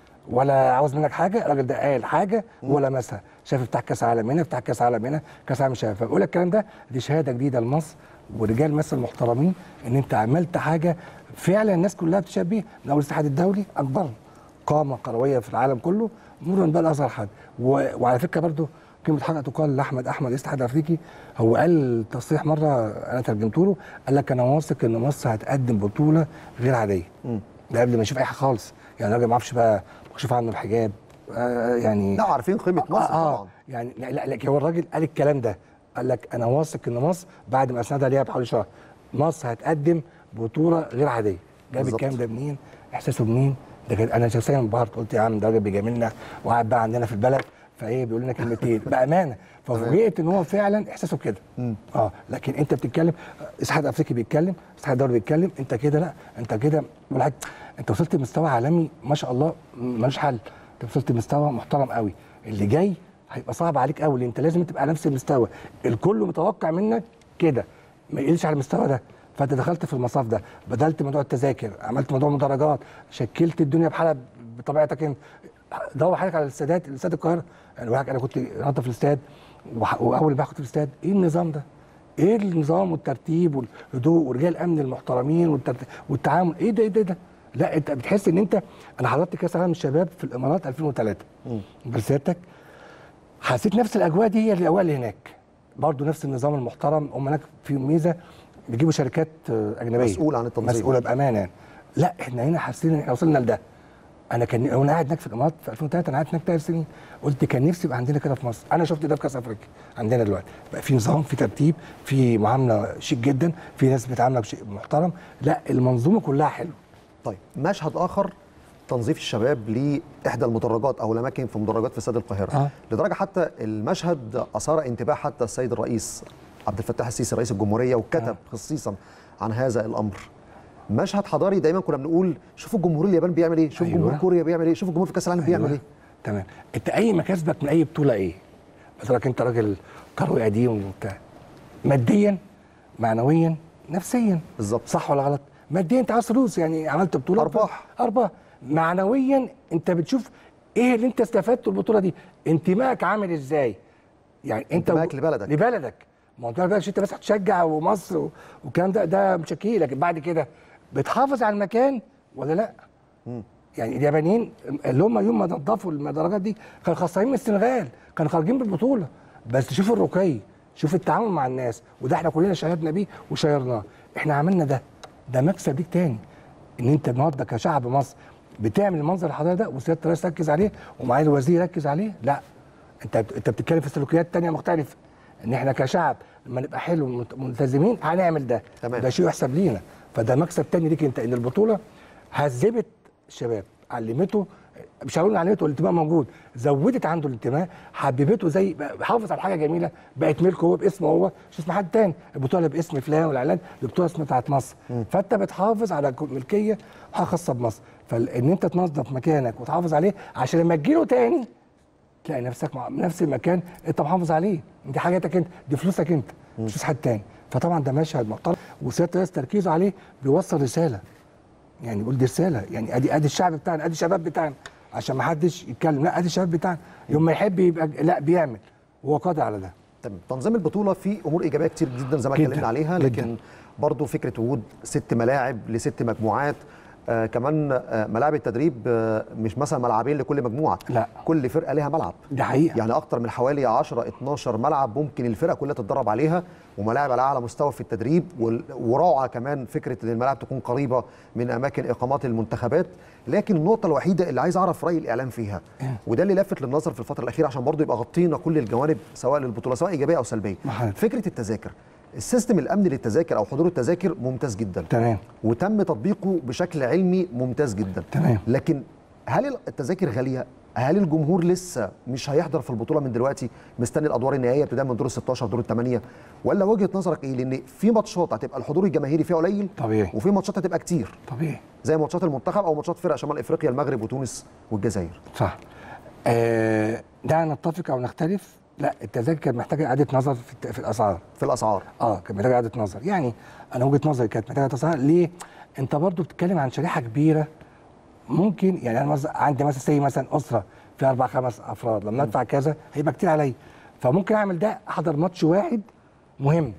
ولا عاوز منك حاجه، الراجل ده قال حاجه ولا مسها، شاف افتتاح كاس عالم هنا افتتاح كاس عالم هنا كاس عالم شاف، فبقول لك الكلام ده دي شهاده جديده لمصر ورجال مصر المحترمين ان انت عملت حاجه فعلا الناس كلها بتشبه بيها، من اول الاتحاد الدولي اكبر قامه كرويه في العالم كله مرورا بقى لاصغر حد. وعلى فكره برضو كلمه حق تقال لاحمد احمد رئيس الاتحاد الافريقي، هو قال تصريح مره انا ترجمته له، قال لك انا واثق ان مصر هتقدم بطوله غير عاديه. م. ده قبل ما يشوف اي حاجه خالص، يعني الراجل ما اعرفش بقى كشف عنه الحجاب آه يعني لا عارفين قيمه مصر آه طبعا يعني لا لا, لا هو الراجل قال الكلام ده، قال لك انا واثق ان مصر بعد ما اسندها ليها بحوالي شهر مصر هتقدم بطوله غير عاديه. جاب الكلام ده منين؟ احساسه منين؟ ده كان انا شخصيا انبهرت، قلت يا عم ده راجل بيجاملنا وقاعد بقى عندنا في البلد، فايه بيقول لنا كلمتين بامانه، ففوجئت ان هو فعلا احساسه كده. اه لكن انت بتتكلم الاتحاد الافريقي بيتكلم، الاتحاد الدولي بيتكلم، انت كده لا، انت كده بالعكس، انت وصلت لمستوى عالمي ما شاء الله ملوش حل، انت وصلت لمستوى محترم قوي. اللي جاي هيبقى صعب عليك قوي، انت لازم تبقى نفس المستوى، الكل متوقع منك كده ما يقلش على المستوى ده. فانت دخلت في المصاف ده، بدلت موضوع التذاكر، عملت موضوع مدرجات، شكلت الدنيا بحالها بطبيعتك انت. دور حضرتك على الاستادات، استاد القاهره، انا انا كنت نهارده في الاستاد، واول ما كنت في الاستاد ايه النظام ده؟ ايه النظام والترتيب والهدوء ورجال الامن المحترمين والتعامل، ايه ده ايه ده, ده؟ لا انت بتحس ان انت، انا حضرت كاس العالم الشباب في الامارات ألفين وثلاثة برسالتك، حسيت نفس الاجواء دي هي الاجواء اللي هناك، برضه نفس النظام المحترم. هم هناك في ميزه بيجيبوا شركات اجنبيه مسؤول عن التنظيم، مسؤوله بامانه يعني. لا احنا هنا حاسين ان احنا وصلنا لده. انا كان وانا قاعد هناك في الامارات في ألفين وثلاثة، انا قاعد هناك ثلاث سنين، قلت كان نفسي يبقى عندنا كده في مصر. انا شفت ده في كاس افريقيا عندنا دلوقتي، بقى في نظام، في ترتيب، في معامله شيك جدا، في ناس بتعاملك بشيء محترم، لا المنظومه كلها حلوه. طيب مشهد اخر، تنظيف الشباب لاحدى المدرجات او الاماكن في مدرجات في استاد القاهره، آه. لدرجه حتى المشهد اثار انتباه حتى السيد الرئيس عبد الفتاح السيسي رئيس الجمهوريه، وكتب آه. خصيصا عن هذا الامر. مشهد حضاري، دايما كنا بنقول شوفوا الجمهور اليابان بيعمل ايه، شوفوا الجمهور أيوة. كوريا بيعمل ايه، شوفوا الجمهور في كاس العالم أيوة. بيعمل ايه. تمام. انت اي مكاسبك من اي بطوله ايه؟ مثلا انت راجل كروي قديم وبتاع، ماديا معنويا نفسيا، بالظبط، صح ولا غلط؟ ماديا انت عاوز فلوس، يعني عملت بطوله ارباح ارباح. معنويا انت بتشوف ايه اللي انت استفدته البطوله دي، انتمائك عامل ازاي؟ يعني انت انتمائك لبلدك لبلدك ما انت بقى انت بس هتشجع ومصر والكلام ده ده مش اكيد، لكن بعد كده بتحافظ على المكان ولا لا؟ مم. يعني اليابانيين اللي هم يوم ما نظفوا المدرجات دي كانوا خسرانين من السنغال، كانوا خارجين بالبطوله، بس شوف الرقي، شوف التعامل مع الناس، وده احنا كلنا شاهدنا بيه وشيرناه. احنا عملنا ده، ده مكسب ليك تاني، ان انت النهارده كشعب مصر بتعمل المنظر الحضاري ده، وسياده الرئيس ركز عليه ومعالي الوزير ركز عليه. لا انت انت بتتكلم في سلوكيات تانيه مختلفه، ان احنا كشعب لما نبقى حلو وملتزمين هنعمل ده. تمام. ده شيء يحسب لينا، فده مكسب تاني ليك انت، ان البطوله هذبت الشباب، علمته، مش هقول علمته الانتماء موجود، زودت عنده الانتماء، حببته، زي حافظ على حاجه جميله بقت ملكه هو باسمه هو، مش اسم حد تاني، البطوله باسم فلان والاعلان البطوله اسمها بتاعت مصر. م. فانت بتحافظ على ملكيه حاجه خاصه بمصر، فان انت تنظف مكانك وتحافظ عليه عشان لما تجيله تاني تلاقي نفسك مع نفس المكان انت محافظ عليه، دي حاجاتك انت، دي فلوسك انت، مش فلوس حد تاني. فطبعا ده مشهد محترم، وسياده الرئيس تركيزه عليه بيوصل رساله، يعني يقول دي رساله، يعني ادي ادي الشعب بتاعنا، ادي الشباب بتاعنا، عشان ما حدش يتكلم، لا ادي الشباب بتاعنا، يوم ما يحب يبقى لا بيعمل، وهو قادر على ده. تمام. تنظيم البطوله فيه امور ايجابيه كتير جدا زي ما اتكلمنا عليها، لكن برضه فكره وجود ست ملاعب لست مجموعات، آه كمان آه ملاعب التدريب آه مش مثلا ملعبين لكل مجموعه، لا كل فرقه ليها ملعب، دي حقيقه، يعني اكتر من حوالي عشرة اتناشر ملعب ممكن الفرقه كلها تتدرب عليها، وملاعب على اعلى مستوى في التدريب، وروعه كمان فكره ان الملاعب تكون قريبه من اماكن اقامات المنتخبات. لكن النقطه الوحيده اللي عايز اعرف راي الاعلام فيها، وده اللي لفت للنظر في الفتره الاخيره عشان برضه يبقى غطينا كل الجوانب سواء للبطوله سواء ايجابيه او سلبيه، محل. فكره التذاكر، السيستم الامني للتذاكر او حضور التذاكر ممتاز جدا، تمام، وتم تطبيقه بشكل علمي ممتاز جدا، تمام. لكن هل التذاكر غاليه؟ هل الجمهور لسه مش هيحضر في البطوله من دلوقتي، مستني الادوار النهائيه ابتداء من دور ال ستاشر دور الثمانيه، ولا وجهه نظرك ايه؟ لان في ماتشات هتبقى الحضور الجماهيري فيها قليل طبيعي، وفي ماتشات هتبقى كتير طبيعي، زي ماتشات المنتخب او ماتشات فرق شمال افريقيا المغرب وتونس والجزائر. صح. آه دعنا نتفق او نختلف، لا التذاكر كانت محتاجه اعاده نظر في, في الاسعار، في الاسعار اه كانت محتاجه اعاده نظر، يعني انا وجهه نظري كانت محتاجه اعاده نظر. ليه؟ انت برضو بتتكلم عن شريحه كبيره، ممكن يعني انا عندي مثلا سي مثلا اسره في اربع خمس افراد، لما ادفع كذا هيبقى كتير عليا، فممكن اعمل ده احضر ماتش واحد مهم،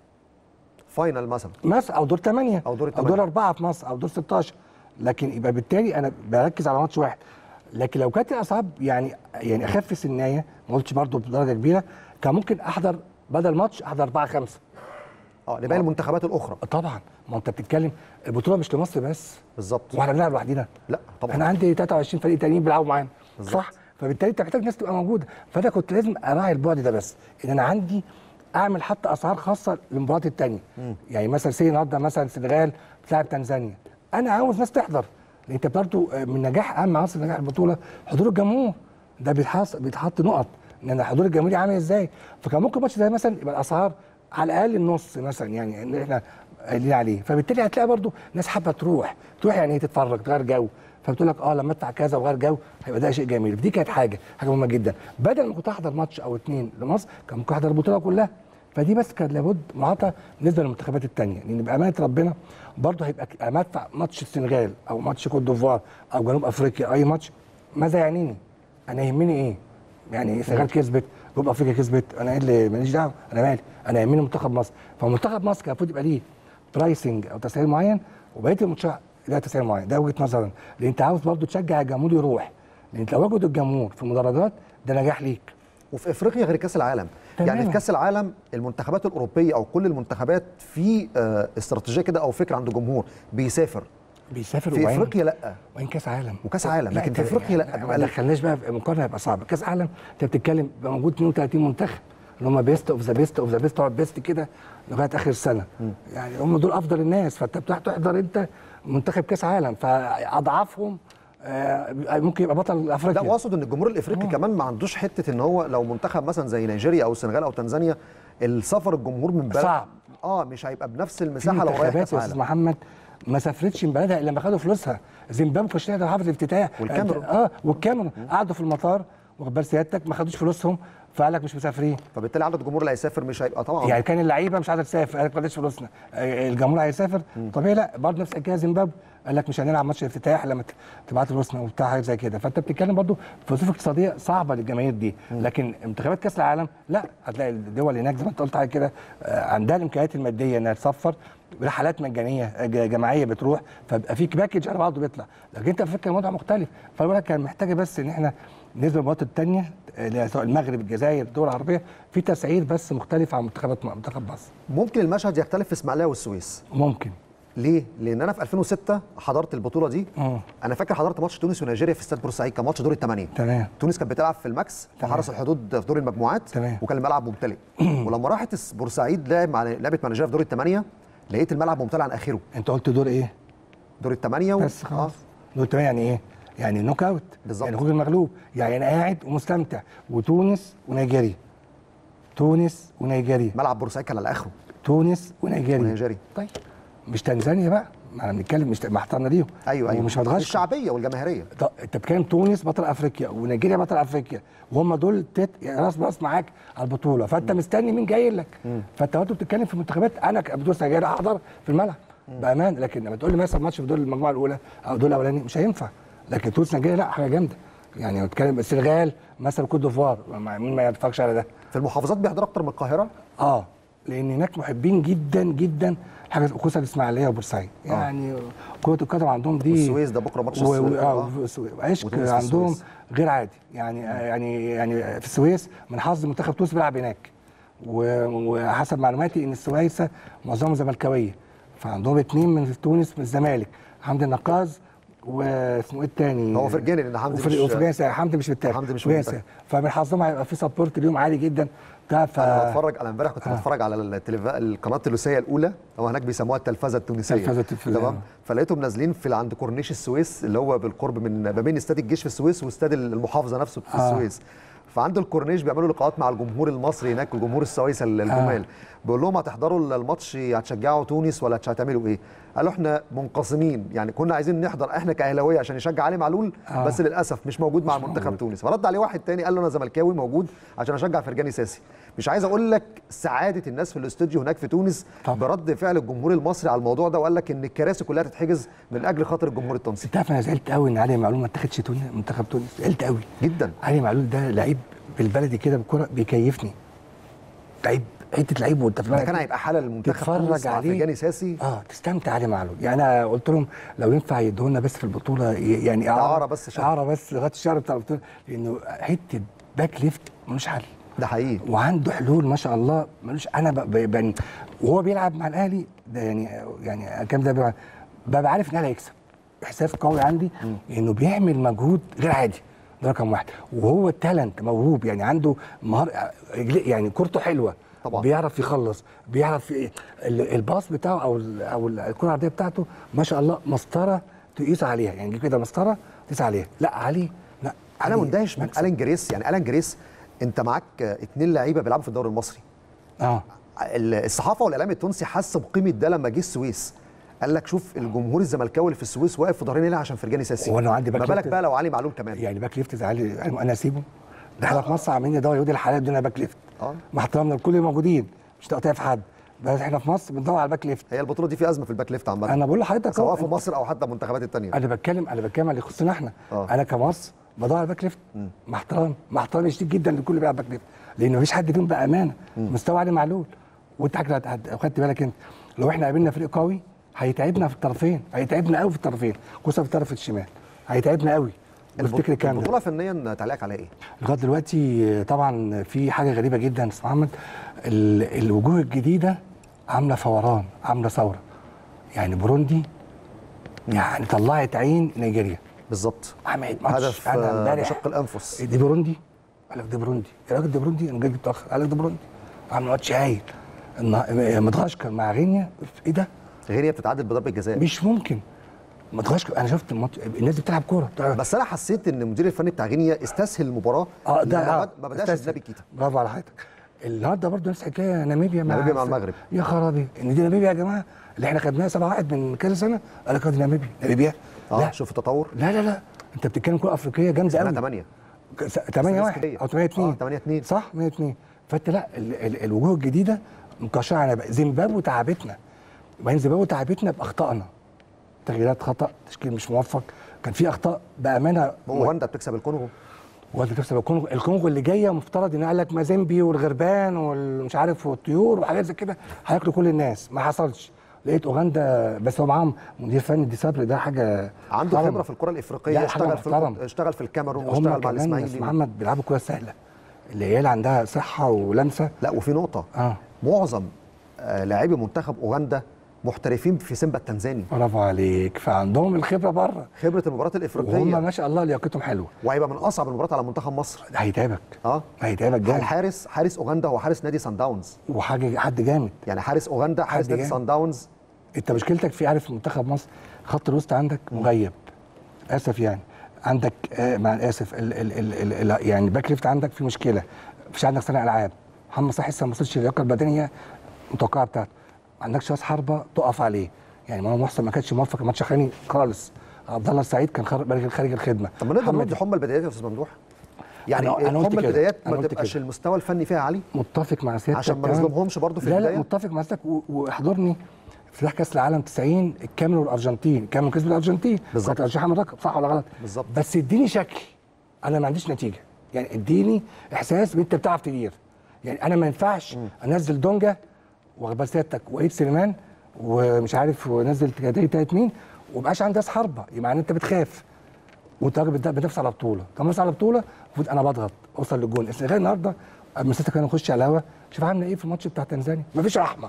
فاينل مثلا مثلا او دور ثمانيه او دور او دور اربعه في مصر او دور ستاشر، لكن يبقى بالتالي انا بركز على ماتش واحد. لكن لو كانت الاسعار يعني يعني اخف سنايه، ما قلتش برضه بدرجه كبيره، كان ممكن احضر بدل ماتش احضر اربعه خمسه اه لباقي المنتخبات الاخرى. طبعا، ما انت بتتكلم البطوله مش لمصر بس، بالظبط، واحنا بنلعب لوحدينا، لا طبعا انا عندي تلاته وعشرين فريق تانيين بيلعبوا معانا، صح؟ فبالتالي انت محتاج ناس تبقى موجوده، فانا كنت لازم اراعي البعد ده، بس ان انا عندي اعمل حتى اسعار خاصه للمباريات الثانيه، يعني مثلا سي النهارده مثلا السنغال بتلعب تنزانيا، انا عاوز ناس تحضر، لان انت برضه من نجاح اهم عناصر نجاح البطوله حضور الجمهور، ده بيتحط بيتحط نقط ان الحضور الجماهيري عامل ازاي. فكان ممكن ماتش زي مثلا يبقى الاسعار على الاقل النص مثلا، يعني ان احنا قايلين عليه، فبالتالي هتلاقي برضو ناس حابه تروح تروح يعني ايه تتفرج تغير جو، فبتقول لك اه لما ادفع كذا وغير جو هيبقى ده شيء جميل. دي كانت حاجه حاجه مهمه جدا. بدل ما كنت احضر ماتش او اثنين لمصر كان ممكن احضر البطوله كلها. فدي بس كان لابد معاطى بالنسبه للمنتخبات الثانيه، لان بامانه ربنا برضه هيبقى اما ادفع ماتش السنغال او ماتش كوت ديفوار او جنوب افريقيا اي ماتش، ماذا يعنيني؟ انا يهمني ايه؟ يعني السنغال كسبت، جنوب افريقيا كسبت، انا ايه اللي ماليش دعوه، انا مالي، انا يهمني منتخب مصر. فمنتخب مصر كان المفروض يبقى ليه برايسنج او تسعير معين، وبقيه الماتشات لها تسعير معين. ده وجهه نظري، لان انت عاوز برضه تشجع الجمهور يروح، لان انت لو وجد الجمهور في المدرجات ده نجاح ليك. وفي افريقيا غير كاس العالم، تمام. يعني في كاس العالم المنتخبات الاوروبيه او كل المنتخبات في آه، استراتيجيه كده او فكره عند الجمهور بيسافر. بيسافر في افريقيا لا، وين كاس عالم وكاس عالم، لكن في افريقيا لا. ما دخلناش بقى في مقارنه، هيبقى صعب. كاس عالم انت بتتكلم بقى موجود اثنين وثلاثين منتخب اللي هم بيست اوف ذا بيست اوف ذا بيست، تقعد بيست كده لغايه اخر السنه. م. يعني هم دول افضل الناس، فانت بتروح تحضر انت منتخب كاس عالم، فاضعافهم آه ممكن يبقى بطل افريقيا. لا، واقصد ان الجمهور الافريقي أوه. كمان ما عندوش حته ان هو لو منتخب مثلا زي نيجيريا او السنغال او تنزانيا، السفر الجمهور من بلد صعب، اه مش هيبقى بنفس المساحه لو رايح كاس عالم. يا استاذ محمد ما سافرتش من بلدها الا لما خدوا فلوسها. زيمبابوي كانت تحضر حفله الافتتاح، والكاميرون اه والكاميرون قعدوا في المطار واخد بال سيادتك، ما خدوش فلوسهم فقال لك مش مسافرين، فبالتالي عدد الجمهور اللي هيسافر مش هيبقى طبعا. يعني كان اللعيبه مش عايزه تسافر، قال لك ما خدتش فلوسنا، الجمهور هيسافر طبيعي. لا برضه نفس الحكايه زيمبابوي، قال لك مش هنلعب ماتش الافتتاح لما تبعت فلوسنا وبتاع حاجه زي كده. فانت بتتكلم برضه في ظروف اقتصاديه صعبه للجماهير دي. لكن منتخبات كاس العالم لا، هتلاقي الدول هناك زي ما انت قلت حاجه كده عندها الامكانيات الماديه انها تسفر، رحلات مجانيه جماعيه بتروح، فبقى في باكج على بعضه بيطلع. لكن انت فكره الوضع مختلف، فالوضع كان محتاجه بس ان احنا نسبه المباريات الثانيه سواء المغرب الجزائر الدول العربيه في تسعير بس مختلف عن منتخبات منتخب مصر. ممكن المشهد يختلف في اسماعيليه والسويس. ممكن. ليه؟ لان انا في ألفين وستة حضرت البطوله دي. اه انا فاكر حضرت ماتش تونس ونيجيريا في استاد بورسعيد، كان ماتش دور الثمانيه. تمام. تونس كانت بتلعب في الماكس في حرس الحدود في دور المجموعات. تمام. وكان الملعب ممتلئ. ولما راحت بورسعيد لعب مع لعبت مع نيجيريا في دور الثمانيه، لقيت الملعب ممتلئ عن اخره. انت قلت دور ايه؟ دور الثمانيه و... بس خلاص. آه. دور الثمانيه يعني ايه؟ يعني نوك اوت، بالظبط، يعني خروج المغلوب، يعني انا قاعد ومستمتع. وتونس ونيجيريا، تونس ونيجيريا، ملعب بورسعيد كان على اخره. تونس ونيجيريا ونيجيريا. طيب مش تنزانيا بقى، ما احنا بنتكلم مش مع احترامنا ليهم. ايوه ايوه ومش هتغش الشعبيه والجماهيريه. انت بتتكلم تونس بطل افريقيا ونيجيريا بطل افريقيا، وهم دول تت... يعني راس براس معاك على البطوله، فانت م. مستني مين جاي لك. م. فانت برضه بتتكلم في منتخبات، انا كبطوله نيجيريا احضر في الملعب بامان، لكن لما تقول لي مثلا ماتش في دور المجموعه الاولى او دور الاولاني مش هينفع. لكن تونس نيجيريا لا، حاجه جامده. يعني بتكلم السنغال مثلا كوت ديفوار، مين ما يتفرجش على ده؟ في المحافظات بيحضر اكتر من القاهره؟ اه لان هناك محبين جدا جدا حاجه، خصوصا الاسماعيليه وبورسعيد. يعني آه. كره القدم عندهم دي، والسويس ده بكره ماتش السويس اه عشق عندهم غير عادي. يعني آه. يعني يعني في السويس من حظ منتخب تونس بيلعب هناك، وحسب معلوماتي ان السويسه معظمهم زملكاويه، فعندهم اثنين من تونس من الزمالك، حمدي النقاز واسمه ايه الثاني؟ هو فرجاني، لان حمدي مش وفرجاني حمدي مش بالتالي حمدي مش بالتالي، فمن حظهم هيبقى في سبورت اليوم عالي جدا. ف... انا بتفرج على امبارح كنت آه. بتفرج على التلف... القناه التونسيه الاولى، هو هناك بيسموها التلفزه التونسيه. التلفزه التونسيه تمام. فلقيتهم نازلين في عند كورنيش السويس اللي هو بالقرب من ما بين استاد الجيش في السويس واستاد المحافظه نفسه في آه. السويس. فعند الكورنيش بيعملوا لقاءات مع الجمهور المصري هناك والجمهور السويسه الجمال. آه. بيقول لهم هتحضروا الماتش هتشجعوا تونس ولا هتعملوا ايه؟ قالوا احنا منقسمين، يعني كنا عايزين نحضر احنا كاهلاويه عشان نشجع علي معلول. آه. بس للاسف مش موجود مع منتخب تونس. فرد عليه واحد تاني قال له انا زملكاوي موجود عشان اشجع فرجاني ساسي. مش عايز اقول لك سعاده الناس في الاستوديو هناك في تونس طبعا برد فعل الجمهور المصري على الموضوع ده، وقال لك ان الكراسي كلها تتحجز من اجل خاطر الجمهور التونسي. انت عارف انا زعلت قوي ان علي معلول ما اتخذش منتخب تونس، زعلت قوي جدا. علي معلول ده لعيب بالبلدي كده بالكوره بيكيفني، لعيب حته لعيب، وانت ده كان هيبقى حاله للمنتخب تتفرج عليه فرجاني ساسي. اه تستمتع عليه معلول. يعني انا قلت لهم لو ينفع يدوا لنا بس في البطوله، يعني اعاره بس شهر. اعاره بس لغايه الشهر بتاع البطوله، لانه حته باك ليفت ملوش حل. ده حقيقي. وعنده حلول ما شاء الله ملوش. انا ب... وهو بيلعب مع الاهلي ده، يعني يعني كام ده ببقى عارف ان الاهلي هيكسب. احساس قوي عندي انه بيعمل مجهود غير عادي، ده رقم واحد. وهو تالنت موهوب، يعني عنده مهاره، يعني كورته حلوه طبعا، بيعرف يخلص، بيعرف الباص بتاعه او او الكره العرضيه بتاعته ما شاء الله مسطره تقيس عليها، يعني كده مسطره تقيس عليها. لا علي لا انا مندهش من الان جريس. يعني الان جريس انت معاك اثنين لعيبه بيلعبوا في الدوري المصري. اه الصحافه والاعلام التونسي حس بقيمه ده لما جه السويس. قال لك شوف الجمهور الزملكاوي اللي في السويس واقف في ظهرنا ليه؟ عشان فرجاني ساسي. وانا عندي باك ما بالك بقى لو علي معلول كمان؟ يعني باك ليفت زي علي انا اسيبه؟ ده احنا في مصر عاملين ندور يهودي الحلال بدون باك ليفت. اه مع احترامنا لكل الموجودين، مش تقطيع في حد، بس احنا في مصر بندور على الباك ليفت. هي البطوله دي في ازمه في الباك ليفت عامه. انا بقول لحضرتك سواء في مصر او حتى المنتخبات الثانيه. انا بتكلم انا بتكلم على اللي يخصنا احنا. أوه. انا كمصر بدور على باك ليفت مع احترام مع احترامي شديد جدا لكل اللي بيلعب باك ليفت، لان مفيش حد فيهم بامانه مستوى علي معلول. وانت خدت بالك انت لو احنا قابلنا فريق قوي هيتعبنا في الطرفين، هيتعبنا قوي في الطرفين، خصوصا في الطرف الشمال هيتعبنا قوي. الفكره الكامله البطوله فنيا تعليقك على ايه؟ لغايه دلوقتي طبعا في حاجه غريبه جدا يا استاذ محمد، الوجوه الجديده عامله فوران، عامله ثوره. يعني بوروندي يعني طلعت عين نيجيريا بالظبط. عملت ماتش انا بشق الانفس. دي بوروندي؟ قال لك دي بوروندي، يا راجل دي بوروندي، انا جاي متاخر، قال لك دي بوروندي. عمل ماتش هايل. مدغشقر مع غينيا، ايه ده؟ غينيا بتتعادل بضربه جزاء. مش ممكن. مدغشقر انا شفت الماتش، الناس بتلعب كوره. بس انا حسيت ان المدير الفني بتاع غينيا استسهل المباراه. اه ده ما, ما بداش بنبي كيتا. برافو على حضرتك. النهارده برضه نفس الحكايه ناميبيا مع ناميبيا مع المغرب. يا خرابي ان دي ناميبيا يا جماعه اللي احنا خدناها سبعة واحد من كذا سنه، قال لك دي ناميبيا ناميبيا اه لا. شوف التطور. لا لا لا انت بتتكلم كوره افريقيه جامده قوي. ثمانية ثمانية واحد او ثمانية اثنين. اه ثمانية اثنين صح ثمانية اثنين. فانت لا ال ال الوجوه الجديده مكشره على زيمبابوي تعبتنا، وبعدين زيمبابوي تعبتنا باخطائنا، تغييرات خطا، تشكيل مش موفق، كان في اخطاء بامانه. اوغندا بتكسب الكونغو. اوغندا بتكسب الكونغو، الكونغو اللي جايه مفترض ان قال لك مازيمبي والغربان والمش عارف والطيور وحاجات زي كده هياكلوا كل الناس، ما حصلش. لقيت اوغندا بس هو معاهم مدير فني دي صبري، ده حاجه عنده خبره في الكره الافريقيه، اشتغل في اشتغل في الكاميرون واشتغل مع الاسماعيلي. محمد بيلعبوا كره سهله، العيال عندها صحه ولمسه. لا وفي نقطه اه معظم آه لاعبي منتخب اوغندا محترفين في سيمبا التنزاني. برافو عليك، فعندهم الخبره بره، خبره المباريات الافريقيه، وهم ما شاء الله لياقتهم حلوه، وهيبقى من اصعب المباريات على منتخب مصر. هيتعبك اه هيتعبك جامد. الحارس حارس اوغندا هو حارس نادي سان داونز، وحاجه حد جامد. يعني حارس اوغندا حارس نادي سان داونز. انت مشكلتك في عارف منتخب مصر خط الوسط عندك مغيب، اسف يعني عندك آه مع الاسف ال ال ال ال ال يعني باك ليفت عندك في مشكله، مفيش عندك صانع العاب. محمد صلاح لسه ما وصلش للياقه البدنيه المتوقعه بتاعته، ما عندكش راس حربه تقف عليه، يعني مروان محسن ما كانش موفق الماتش الاخراني خالص، عبد الله السعيد كان خارج خارج الخدمه. طب ما نقدر ندي حمى البدايات يا استاذ ممدوح؟ يعني حمى البدايات ما تبقاش المستوى الفني فيها عالي. متفق مع سيادتك عشان ما نظلمهمش برضه في لا البدايه. لا متفق مع سيادتك، واحضرني افتتاح كاس العالم تسعين الكاميرون والارجنتين، الكاميرون كسبت الارجنتين بالظبط، الارجنتين حامل رقم صح ولا غلط؟ بالظبط. بس اديني شكل، انا ما عنديش نتيجه، يعني اديني احساس انت بتعرف تدير. يعني انا ما ينفعش انزل دونجا واخد بال سيادتك وايد سليمان ومش عارف ونزل تجاري تلات مين ومبقاش عندي راس حربه، يبقى يعني انت بتخاف وانت راجل بتنافس على بطوله، بتنافس على بطوله المفروض انا بضغط اوصل للجون. السنغال النهارده قبل ما سيادتك كانوا نخش على الهوا، شوف عامله ايه في الماتش بتاع تنزانيا، مفيش رحمه.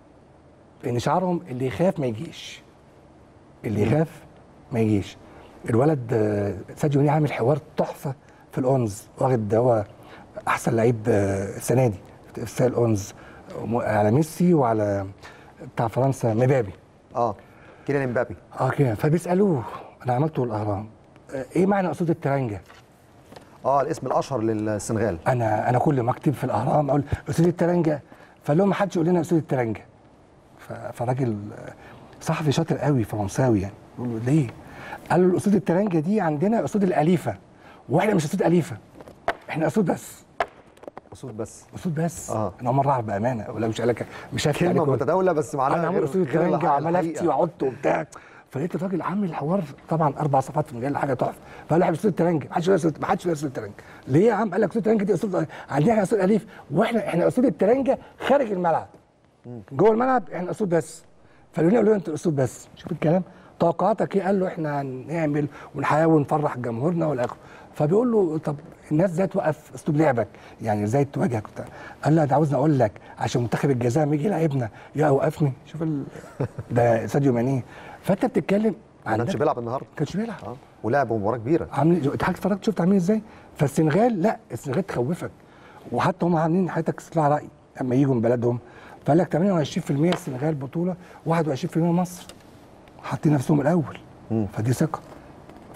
لان شعارهم اللي يخاف ما يجيش، اللي يخاف ما يجيش. الولد ساديو ماني عامل حوار تحفه في الاونز، واخد هو احسن لعيب السنه دي في استاد الاونز على ميسي وعلى بتاع فرنسا مبابي. اه كيليان مبابي. اه كده، فبيسالوه انا عملته الاهرام ايه معنى اسود الترنجه؟ اه الاسم الاشهر للسنغال. انا انا كل ما اكتب في الاهرام اقول اسود الترنجه، فقال لهم ما حدش يقول لنا اسود الترنجه. فالراجل صحفي شاطر قوي فرنساوي يعني، بيقول له ليه؟ قال له الاسود الترنجه دي عندنا اسود الاليفه، واحنا مش اسود اليفه، احنا اسود بس. اسود بس اسود بس اه انا مره اعرف بامانه ولا مش قال لك مش هفتي كلمه متداوله بس معناها انا عامل اسود الترنجه وعمال افتي واحط وبتاع، فلقيت الراجل عامل حوار طبعا اربع صفحات في مجال حاجه تحفه، فقال له اسود الترنجه ما حدش يقول ما حدش يقول اسود الترنجه. ليه يا عم؟ قال لك اسود الترنجه دي اسود عندنا احنا اسود اليف، واحنا احنا اسود الترنجه خارج الملعب، جوه الملعب احنا اسود بس. فقالوا له انت اسود بس. شوف الكلام، توقعاتك ايه؟ قال له احنا هنعمل ونحاول نفرح جمهورنا والاخر. فبيقول له طب الناس ازاي توقف اسلوب لعبك؟ يعني ازاي تواجهك؟ قال له انا عاوزني اقول لك عشان منتخب الجزائر لما يجي يلعبنا يا وقفني. شوف ال... ده ساديو ماني. فانت بتتكلم ما كانش بيلعب النهارده، ما كانش بيلعب اه ولعب مباراه كبيره. عامل انت حضرتك اتفرجت شفت عاملين ازاي؟ فالسنغال لا السنغال تخوفك، وحتى هم عاملين حضرتك استطلاع راي اما يجوا من بلدهم، فقال لك ثمانية وعشرين بالمية السنغال بطوله، واحد وعشرين بالمية مصر، حاطين نفسهم الاول. مم. فدي ثقه.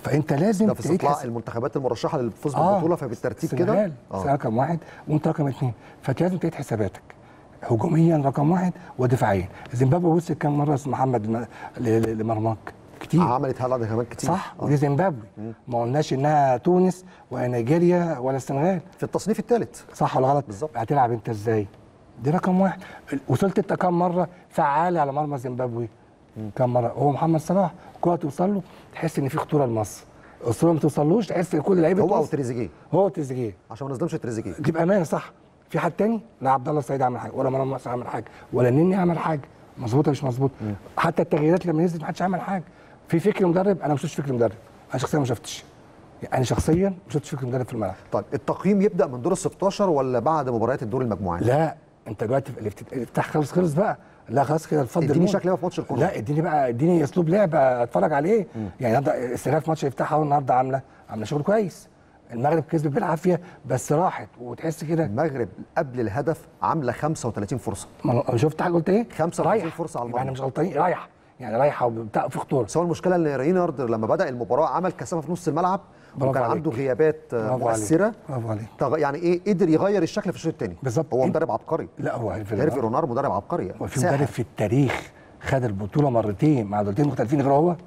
فانت لازم ده في استطلاع المنتخبات المرشحه للفوز آه بالبطوله، فبالترتيب كده السنغال اه رقم واحد وانت رقم اثنين، فانت لازم تعيد حساباتك هجوميا رقم واحد ودفاعيا. زيمبابوي وصل كام مره اسم محمد لمرماك؟ كتير. عملت هلا كمان كتير صح. ودي زيمبابوي، ما قلناش انها تونس ولا نيجيريا ولا السنغال في التصنيف الثالث، صح ولا غلط؟ بالظبط. هتلعب انت ازاي؟ دي رقم واحد. وصلت انت كام مره فعالي على مرمى زيمبابوي؟ كام مره؟ هو محمد صلاح الكوره توصل له تحس ان في خطوره لمصر، الصوره ما توصلوش تحس ان كل لعيبه هو او تريزيجيه، هو تريزيجيه عشان ما نظلمش تريزيجيه دي بامانه. صح. في حد تاني؟ لا عبد الله السعيد عمل حاجه ولا مرمى مصر عمل حاجه ولا النني عمل حاجه مظبوطه مش مظبوط. حتى التغييرات لما نزلت ما حدش عمل حاجه. في فكر مدرب، انا ما شفتش فكر مدرب، انا شخصيا ما شفتش، انا شخصيا ما شفتش فكر مدرب في الملعب. طيب التقييم يبدا من دور ال ستاشر ولا بعد مباريات الدور المجموعات؟ لا انت دلوقتي الافتتاح خلص خلص بقى، لا خلاص كده الفضل اديني شكل لعبه في ماتش الكوره. لا اديني بقى اديني اسلوب لعبه اتفرج عليه. مم. يعني النهارده استهلاك ماتش الافتتاح اهو النهارده عامله عامله شغل كويس. المغرب كسبت بالعافيه بس راحت وتحس كده. المغرب قبل الهدف عامله خمسة وثلاثين فرصه. شفت حاجه قلت ايه؟ خمسة وثلاثين فرصه على المرمى. يعني مش غلطانين، رايحه يعني رايحه وبتاع في خطوره. بس هو المشكله ان رينارد لما بدا المباراه عمل كثافه في نص الملعب وكان عنده غيابات مؤثره. برافو عليك. يعني ايه قدر يغير الشكل في الشوط الثاني. بالظبط. هو مدرب عبقري. لا هو هيرفي رونار مدرب عبقري يعني. وفي مدرب في التاريخ خد البطوله مرتين مع دولتين مختلفين غير هو؟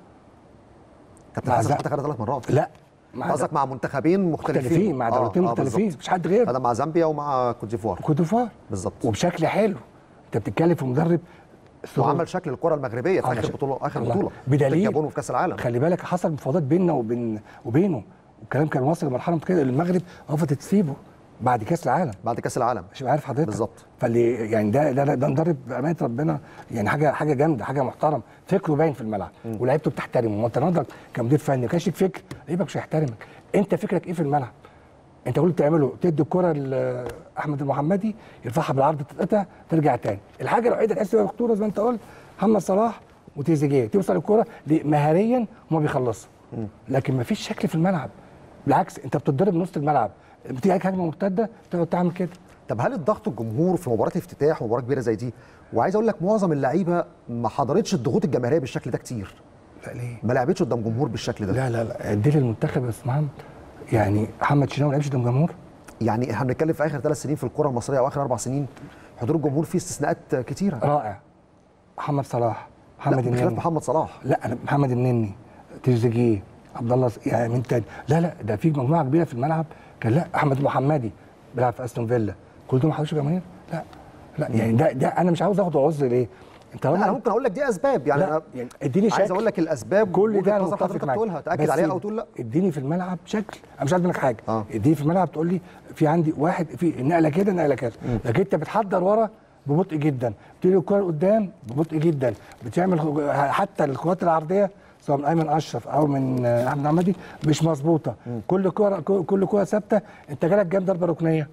كابتن حسن حتى خدها ثلاث مرات. لا قصدك مع منتخبين مختلفين, مختلفين مع دولتين آه مختلفين آه مش حد غيره. هذا مع زامبيا ومع كوت ديفوار. كوت ديفوار بالظبط وبشكل حلو. انت بتتكلم في مدرب وعمل شكل الكره المغربيه في اخر بطوله اخر بطوله بدليل في الجابون وفي كاس العالم. خلي بالك حصل مفاوضات بيننا وبين وبينه والكلام كان واصل لمرحله كده المغرب رفضت تسيبه بعد كاس العالم. بعد كاس العالم مش عارف حضرتك بالظبط. فاللي يعني ده ده, ده مدرب بامانه ربنا يعني حاجه حاجه جامده حاجه محترم فكره باين في الملعب ولاعيبته بتحترمه. وانت نظرك كمدير فني ما كانش ليك فكر لعيبك مش هيحترمك. انت فكرك ايه في الملعب؟ انت قلت تعمله تدي الكره لاحمد المحمدي يرفعها بالعرض تتقطع ترجع تاني. الحاجه الوحيده اللي تحس فيها خطوره زي ما انت قلت محمد صلاح وتريزيجيه توصل الكره مهاريا هما بيخلصوا لكن ما فيش شكل في الملعب. بالعكس انت بتتضرب من نص الملعب بتيجي عليك هجمه مرتده تقعد تعمل كده. طب هل الضغط الجمهور في مباراه افتتاح ومباراه كبيره زي دي وعايز اقول لك معظم اللعيبه ما حضرتش الضغوط الجماهيريه بالشكل ده كتير. لا ليه؟ ما لعبتش قدام جمهور بالشكل ده. لا لا لا ادي للمنتخب يا استاذ محمد يعني محمد شناوي ما لعبش قدام جمهور. يعني احنا بنتكلم في اخر ثلاث سنين في الكره المصريه او اخر اربع سنين حضور الجمهور فيه استثناءات كتيره. رائع. محمد صلاح محمد النني. بخلاف محمد صلاح. لا انا محمد النني تريزيجيه عبد الله يعني من تاني. لا لا ده في مجموعه كبيره في الملعب كان. لا احمد محمدي بيلعب في استون فيلا كل دول ما حضروش جماهير. لا لا يعني ده ده انا مش عاوز اخد عذر ليه؟ انت انا ممكن اقول لك دي اسباب يعني لا انا يعني اديني شكل. عايز اقول لك الاسباب كل ده انا متفق متفق معاك تقولها تاكد عليها او تقول لا. اديني في الملعب شكل انا مش عايز منك حاجه. آه. اديني في الملعب تقول لي في عندي واحد في نقله كده نقله كده لكن انت بتحضر ورا ببطء جدا بتيجي الكره قدام ببطء جدا بتعمل حتى الكرات العرضيه سواء من ايمن اشرف او من احمد محمدي مش مظبوطه. كل كره كل كره ثابته انت جالك جام ضربه ركنيه.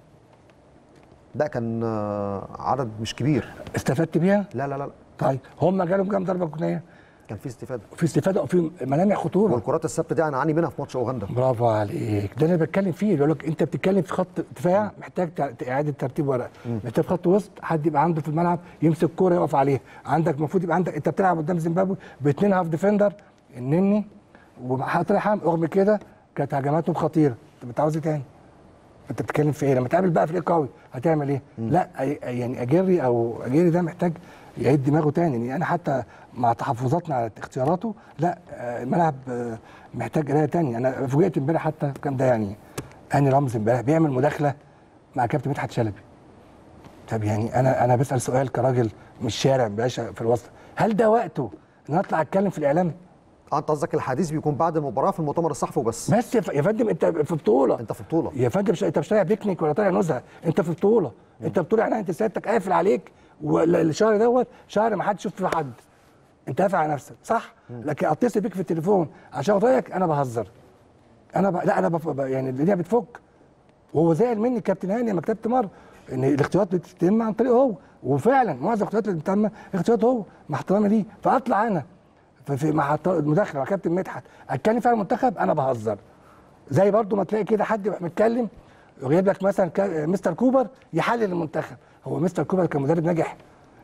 ده كان عدد مش كبير استفدت بيها؟ لا لا لا. طيب هم جالهم كام ضربه ركنيه؟ كان في استفاده في استفاده وفي ملامح خطوره. والكرات الثابته دي انا عاني منها في ماتش اوغندا. برافو عليك ده اللي بتكلم فيه. بيقول لك انت بتتكلم في خط دفاع محتاج اعاده ترتيب ورق. انت في خط وسط حد يبقى عنده في الملعب يمسك كوره يقف عليها. عندك المفروض يبقى عندك انت بتلعب قدام زيمبابوي باثنين هاف ديفندر النني وحاطط حام رغم كده كانت هجماتهم خطيره. انت بتعوز ايه تاني؟ انت بتتكلم في ايه؟ لما تقابل بقى فريق قوي هتعمل ايه؟ مم. لا يعني اجيري او اجيري ده محتاج يعيد دماغه تاني. يعني انا حتى مع تحفظاتنا على اختياراته لا الملعب محتاج قرايه تاني. انا فوجئت امبارح حتى كان ده يعني هاني رمزي امبارح بيعمل مداخله مع كابتن مدحت شلبي. طب يعني انا انا بسال سؤال كراجل من الشارع باشا في الوسط هل ده وقته ان اطلع اتكلم في الاعلام؟ انت قصدك الحديث بيكون بعد المباراه في المؤتمر الصحفي وبس؟ بس يا فندم انت في بطوله. انت في بطوله يا فندم انت مش طالع بيكنيك ولا طالع نزهه انت في بطوله. مم. انت بطوله يعني انت سيادتك قافل عليك والشهر دوت شهر ما حدش يشوف فيه حد. انت قافل على نفسك صح؟ مم. لكن اتصل بيك في التليفون عشان رايك انا بهزر. انا ب... لا انا بف... يعني الدنيا بتفك. وهو زعل مني الكابتن هاني لما كتبت مره ان الاختيارات بتتم عن طريقه هو وفعلا معظم الاختيارات اللي بتتم اختيارات هو مع احترامي ليه فاطلع انا في مع المداخله مع كابتن مدحت اتكلم فيها المنتخب انا بهزر. زي برضو ما تلاقي كده حد يبقى متكلم ويجيب لك مثلا مستر كوبر يحلل المنتخب. هو مستر كوبر كان مدرب ناجح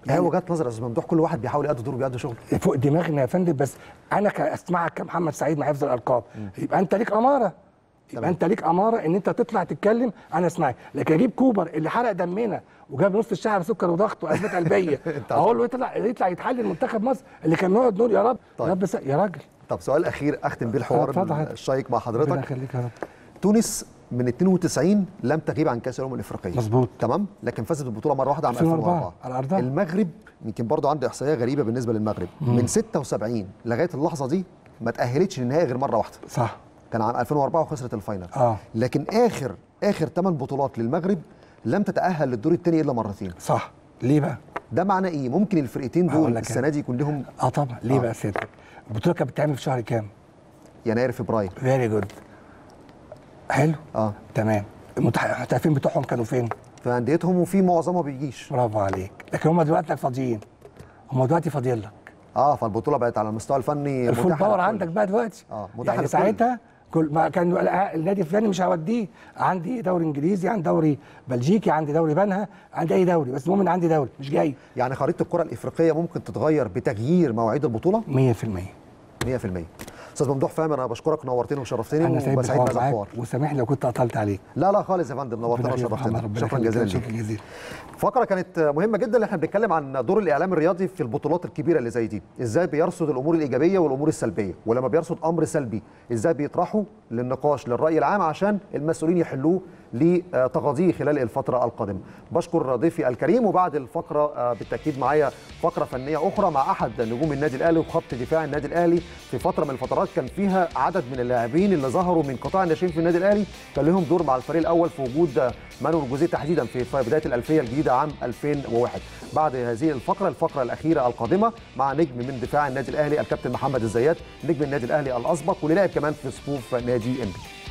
هي وجهات نظر يا استاذ ممدوح، كل واحد بيحاول يأدي دوره بيأدي شغله فوق دماغنا يا فندم، بس انا اسمعك كمحمد سعيد مع حفظ الالقاب يبقى انت ليك اماره، يبقى انت ليك اماره ان انت تطلع تتكلم انا اسمعك. لكن اجيب كوبر اللي حرق دمنا وجاب نص الشعب سكر وضغط وازمات قلبيه اقول له يطلع يطلع يتحلل منتخب مصر اللي كان بيقعد نقول يا رب طيب. يا رب يا راجل. طب سؤال اخير اختم بيه الحوار الشيق مع حضرتك. ربنا يخليك يا رب. تونس من اتنين وتسعين لم تغيب عن كاس الامم الافريقيه. مظبوط. تمام، لكن فازت بالبطوله مره واحده عام ألفين وأربعة على ارضها. المغرب يمكن برضو عنده احصائيه غريبه بالنسبه للمغرب، مم. من ستة وسبعين لغايه اللحظه دي ما تاهلتش للنهائي غير مره واحده. صح. كان عام ألفين وأربعة وخسرت الفاينل. اه لكن اخر اخر ثمان بطولات للمغرب لم تتاهل للدور الثاني الا مرتين. صح. ليه بقى؟ ده معناه ايه؟ ممكن الفرقتين دول السنه دي يكون لهم اه طبعا. ليه آه. بقى سيادتك؟ البطوله كانت بتتعمل في شهر كام؟ يناير فبراير. فيري جود. حلو؟ اه تمام. المحترفين بتوعهم كانوا فين؟ في انديتهم، وفي معظمهم ما بيجيش. برافو عليك. لكن هم دلوقتي فاضيين. هم دلوقتي فاضيين لك. اه فالبطوله بقت على المستوى الفني الفول باور عندك بقى دلوقتي. اه متاح يعني ساعتها كل ما كان النادي الفلاني مش هوديه، عندي دوري انجليزي، عندي دوري بلجيكي، عندي دوري بنها، عندي اي دوري، بس المهم ان عندي دوري مش جاي. يعني خريطه الكره الافريقيه ممكن تتغير بتغيير مواعيد البطوله مية في المية. مية في المية. استاذ ممدوح فهمي انا بشكرك، نورتني وشرفتني. انا سعيد بهذا الحوار، وسامحني لو كنت قطلت عليك. لا لا خالص يا فندم، نورتنا وشرفتنا. شكرا جزيلا. شكرا جزيلا. فقره كانت مهمه جدا اللي احنا بنتكلم عن دور الاعلام الرياضي في البطولات الكبيره اللي زي دي، ازاي بيرصد الامور الايجابيه والامور السلبيه، ولما بيرصد امر سلبي ازاي بيطرحه للنقاش للراي العام عشان المسؤولين يحلوه لتغاضيه خلال الفتره القادمه. بشكر ضيفي الكريم، وبعد الفقره بالتاكيد معايا فقره فنيه اخرى مع احد نجوم النادي الاهلي وخط دفاع النادي الاهلي في فتره من الفترات كان فيها عدد من اللاعبين اللي ظهروا من قطاع الناشئين في النادي الاهلي كان لهم دور مع الفريق الاول في وجود مانويل جوزيه تحديدا في بدايه الالفيه الجديده عام ألفين وواحد. بعد هذه الفقره الفقره الاخيره القادمه مع نجم من دفاع النادي الاهلي الكابتن محمد الزيات، نجم النادي الاهلي الاسبق واللي لعب كمان في صفوف نادي انبي.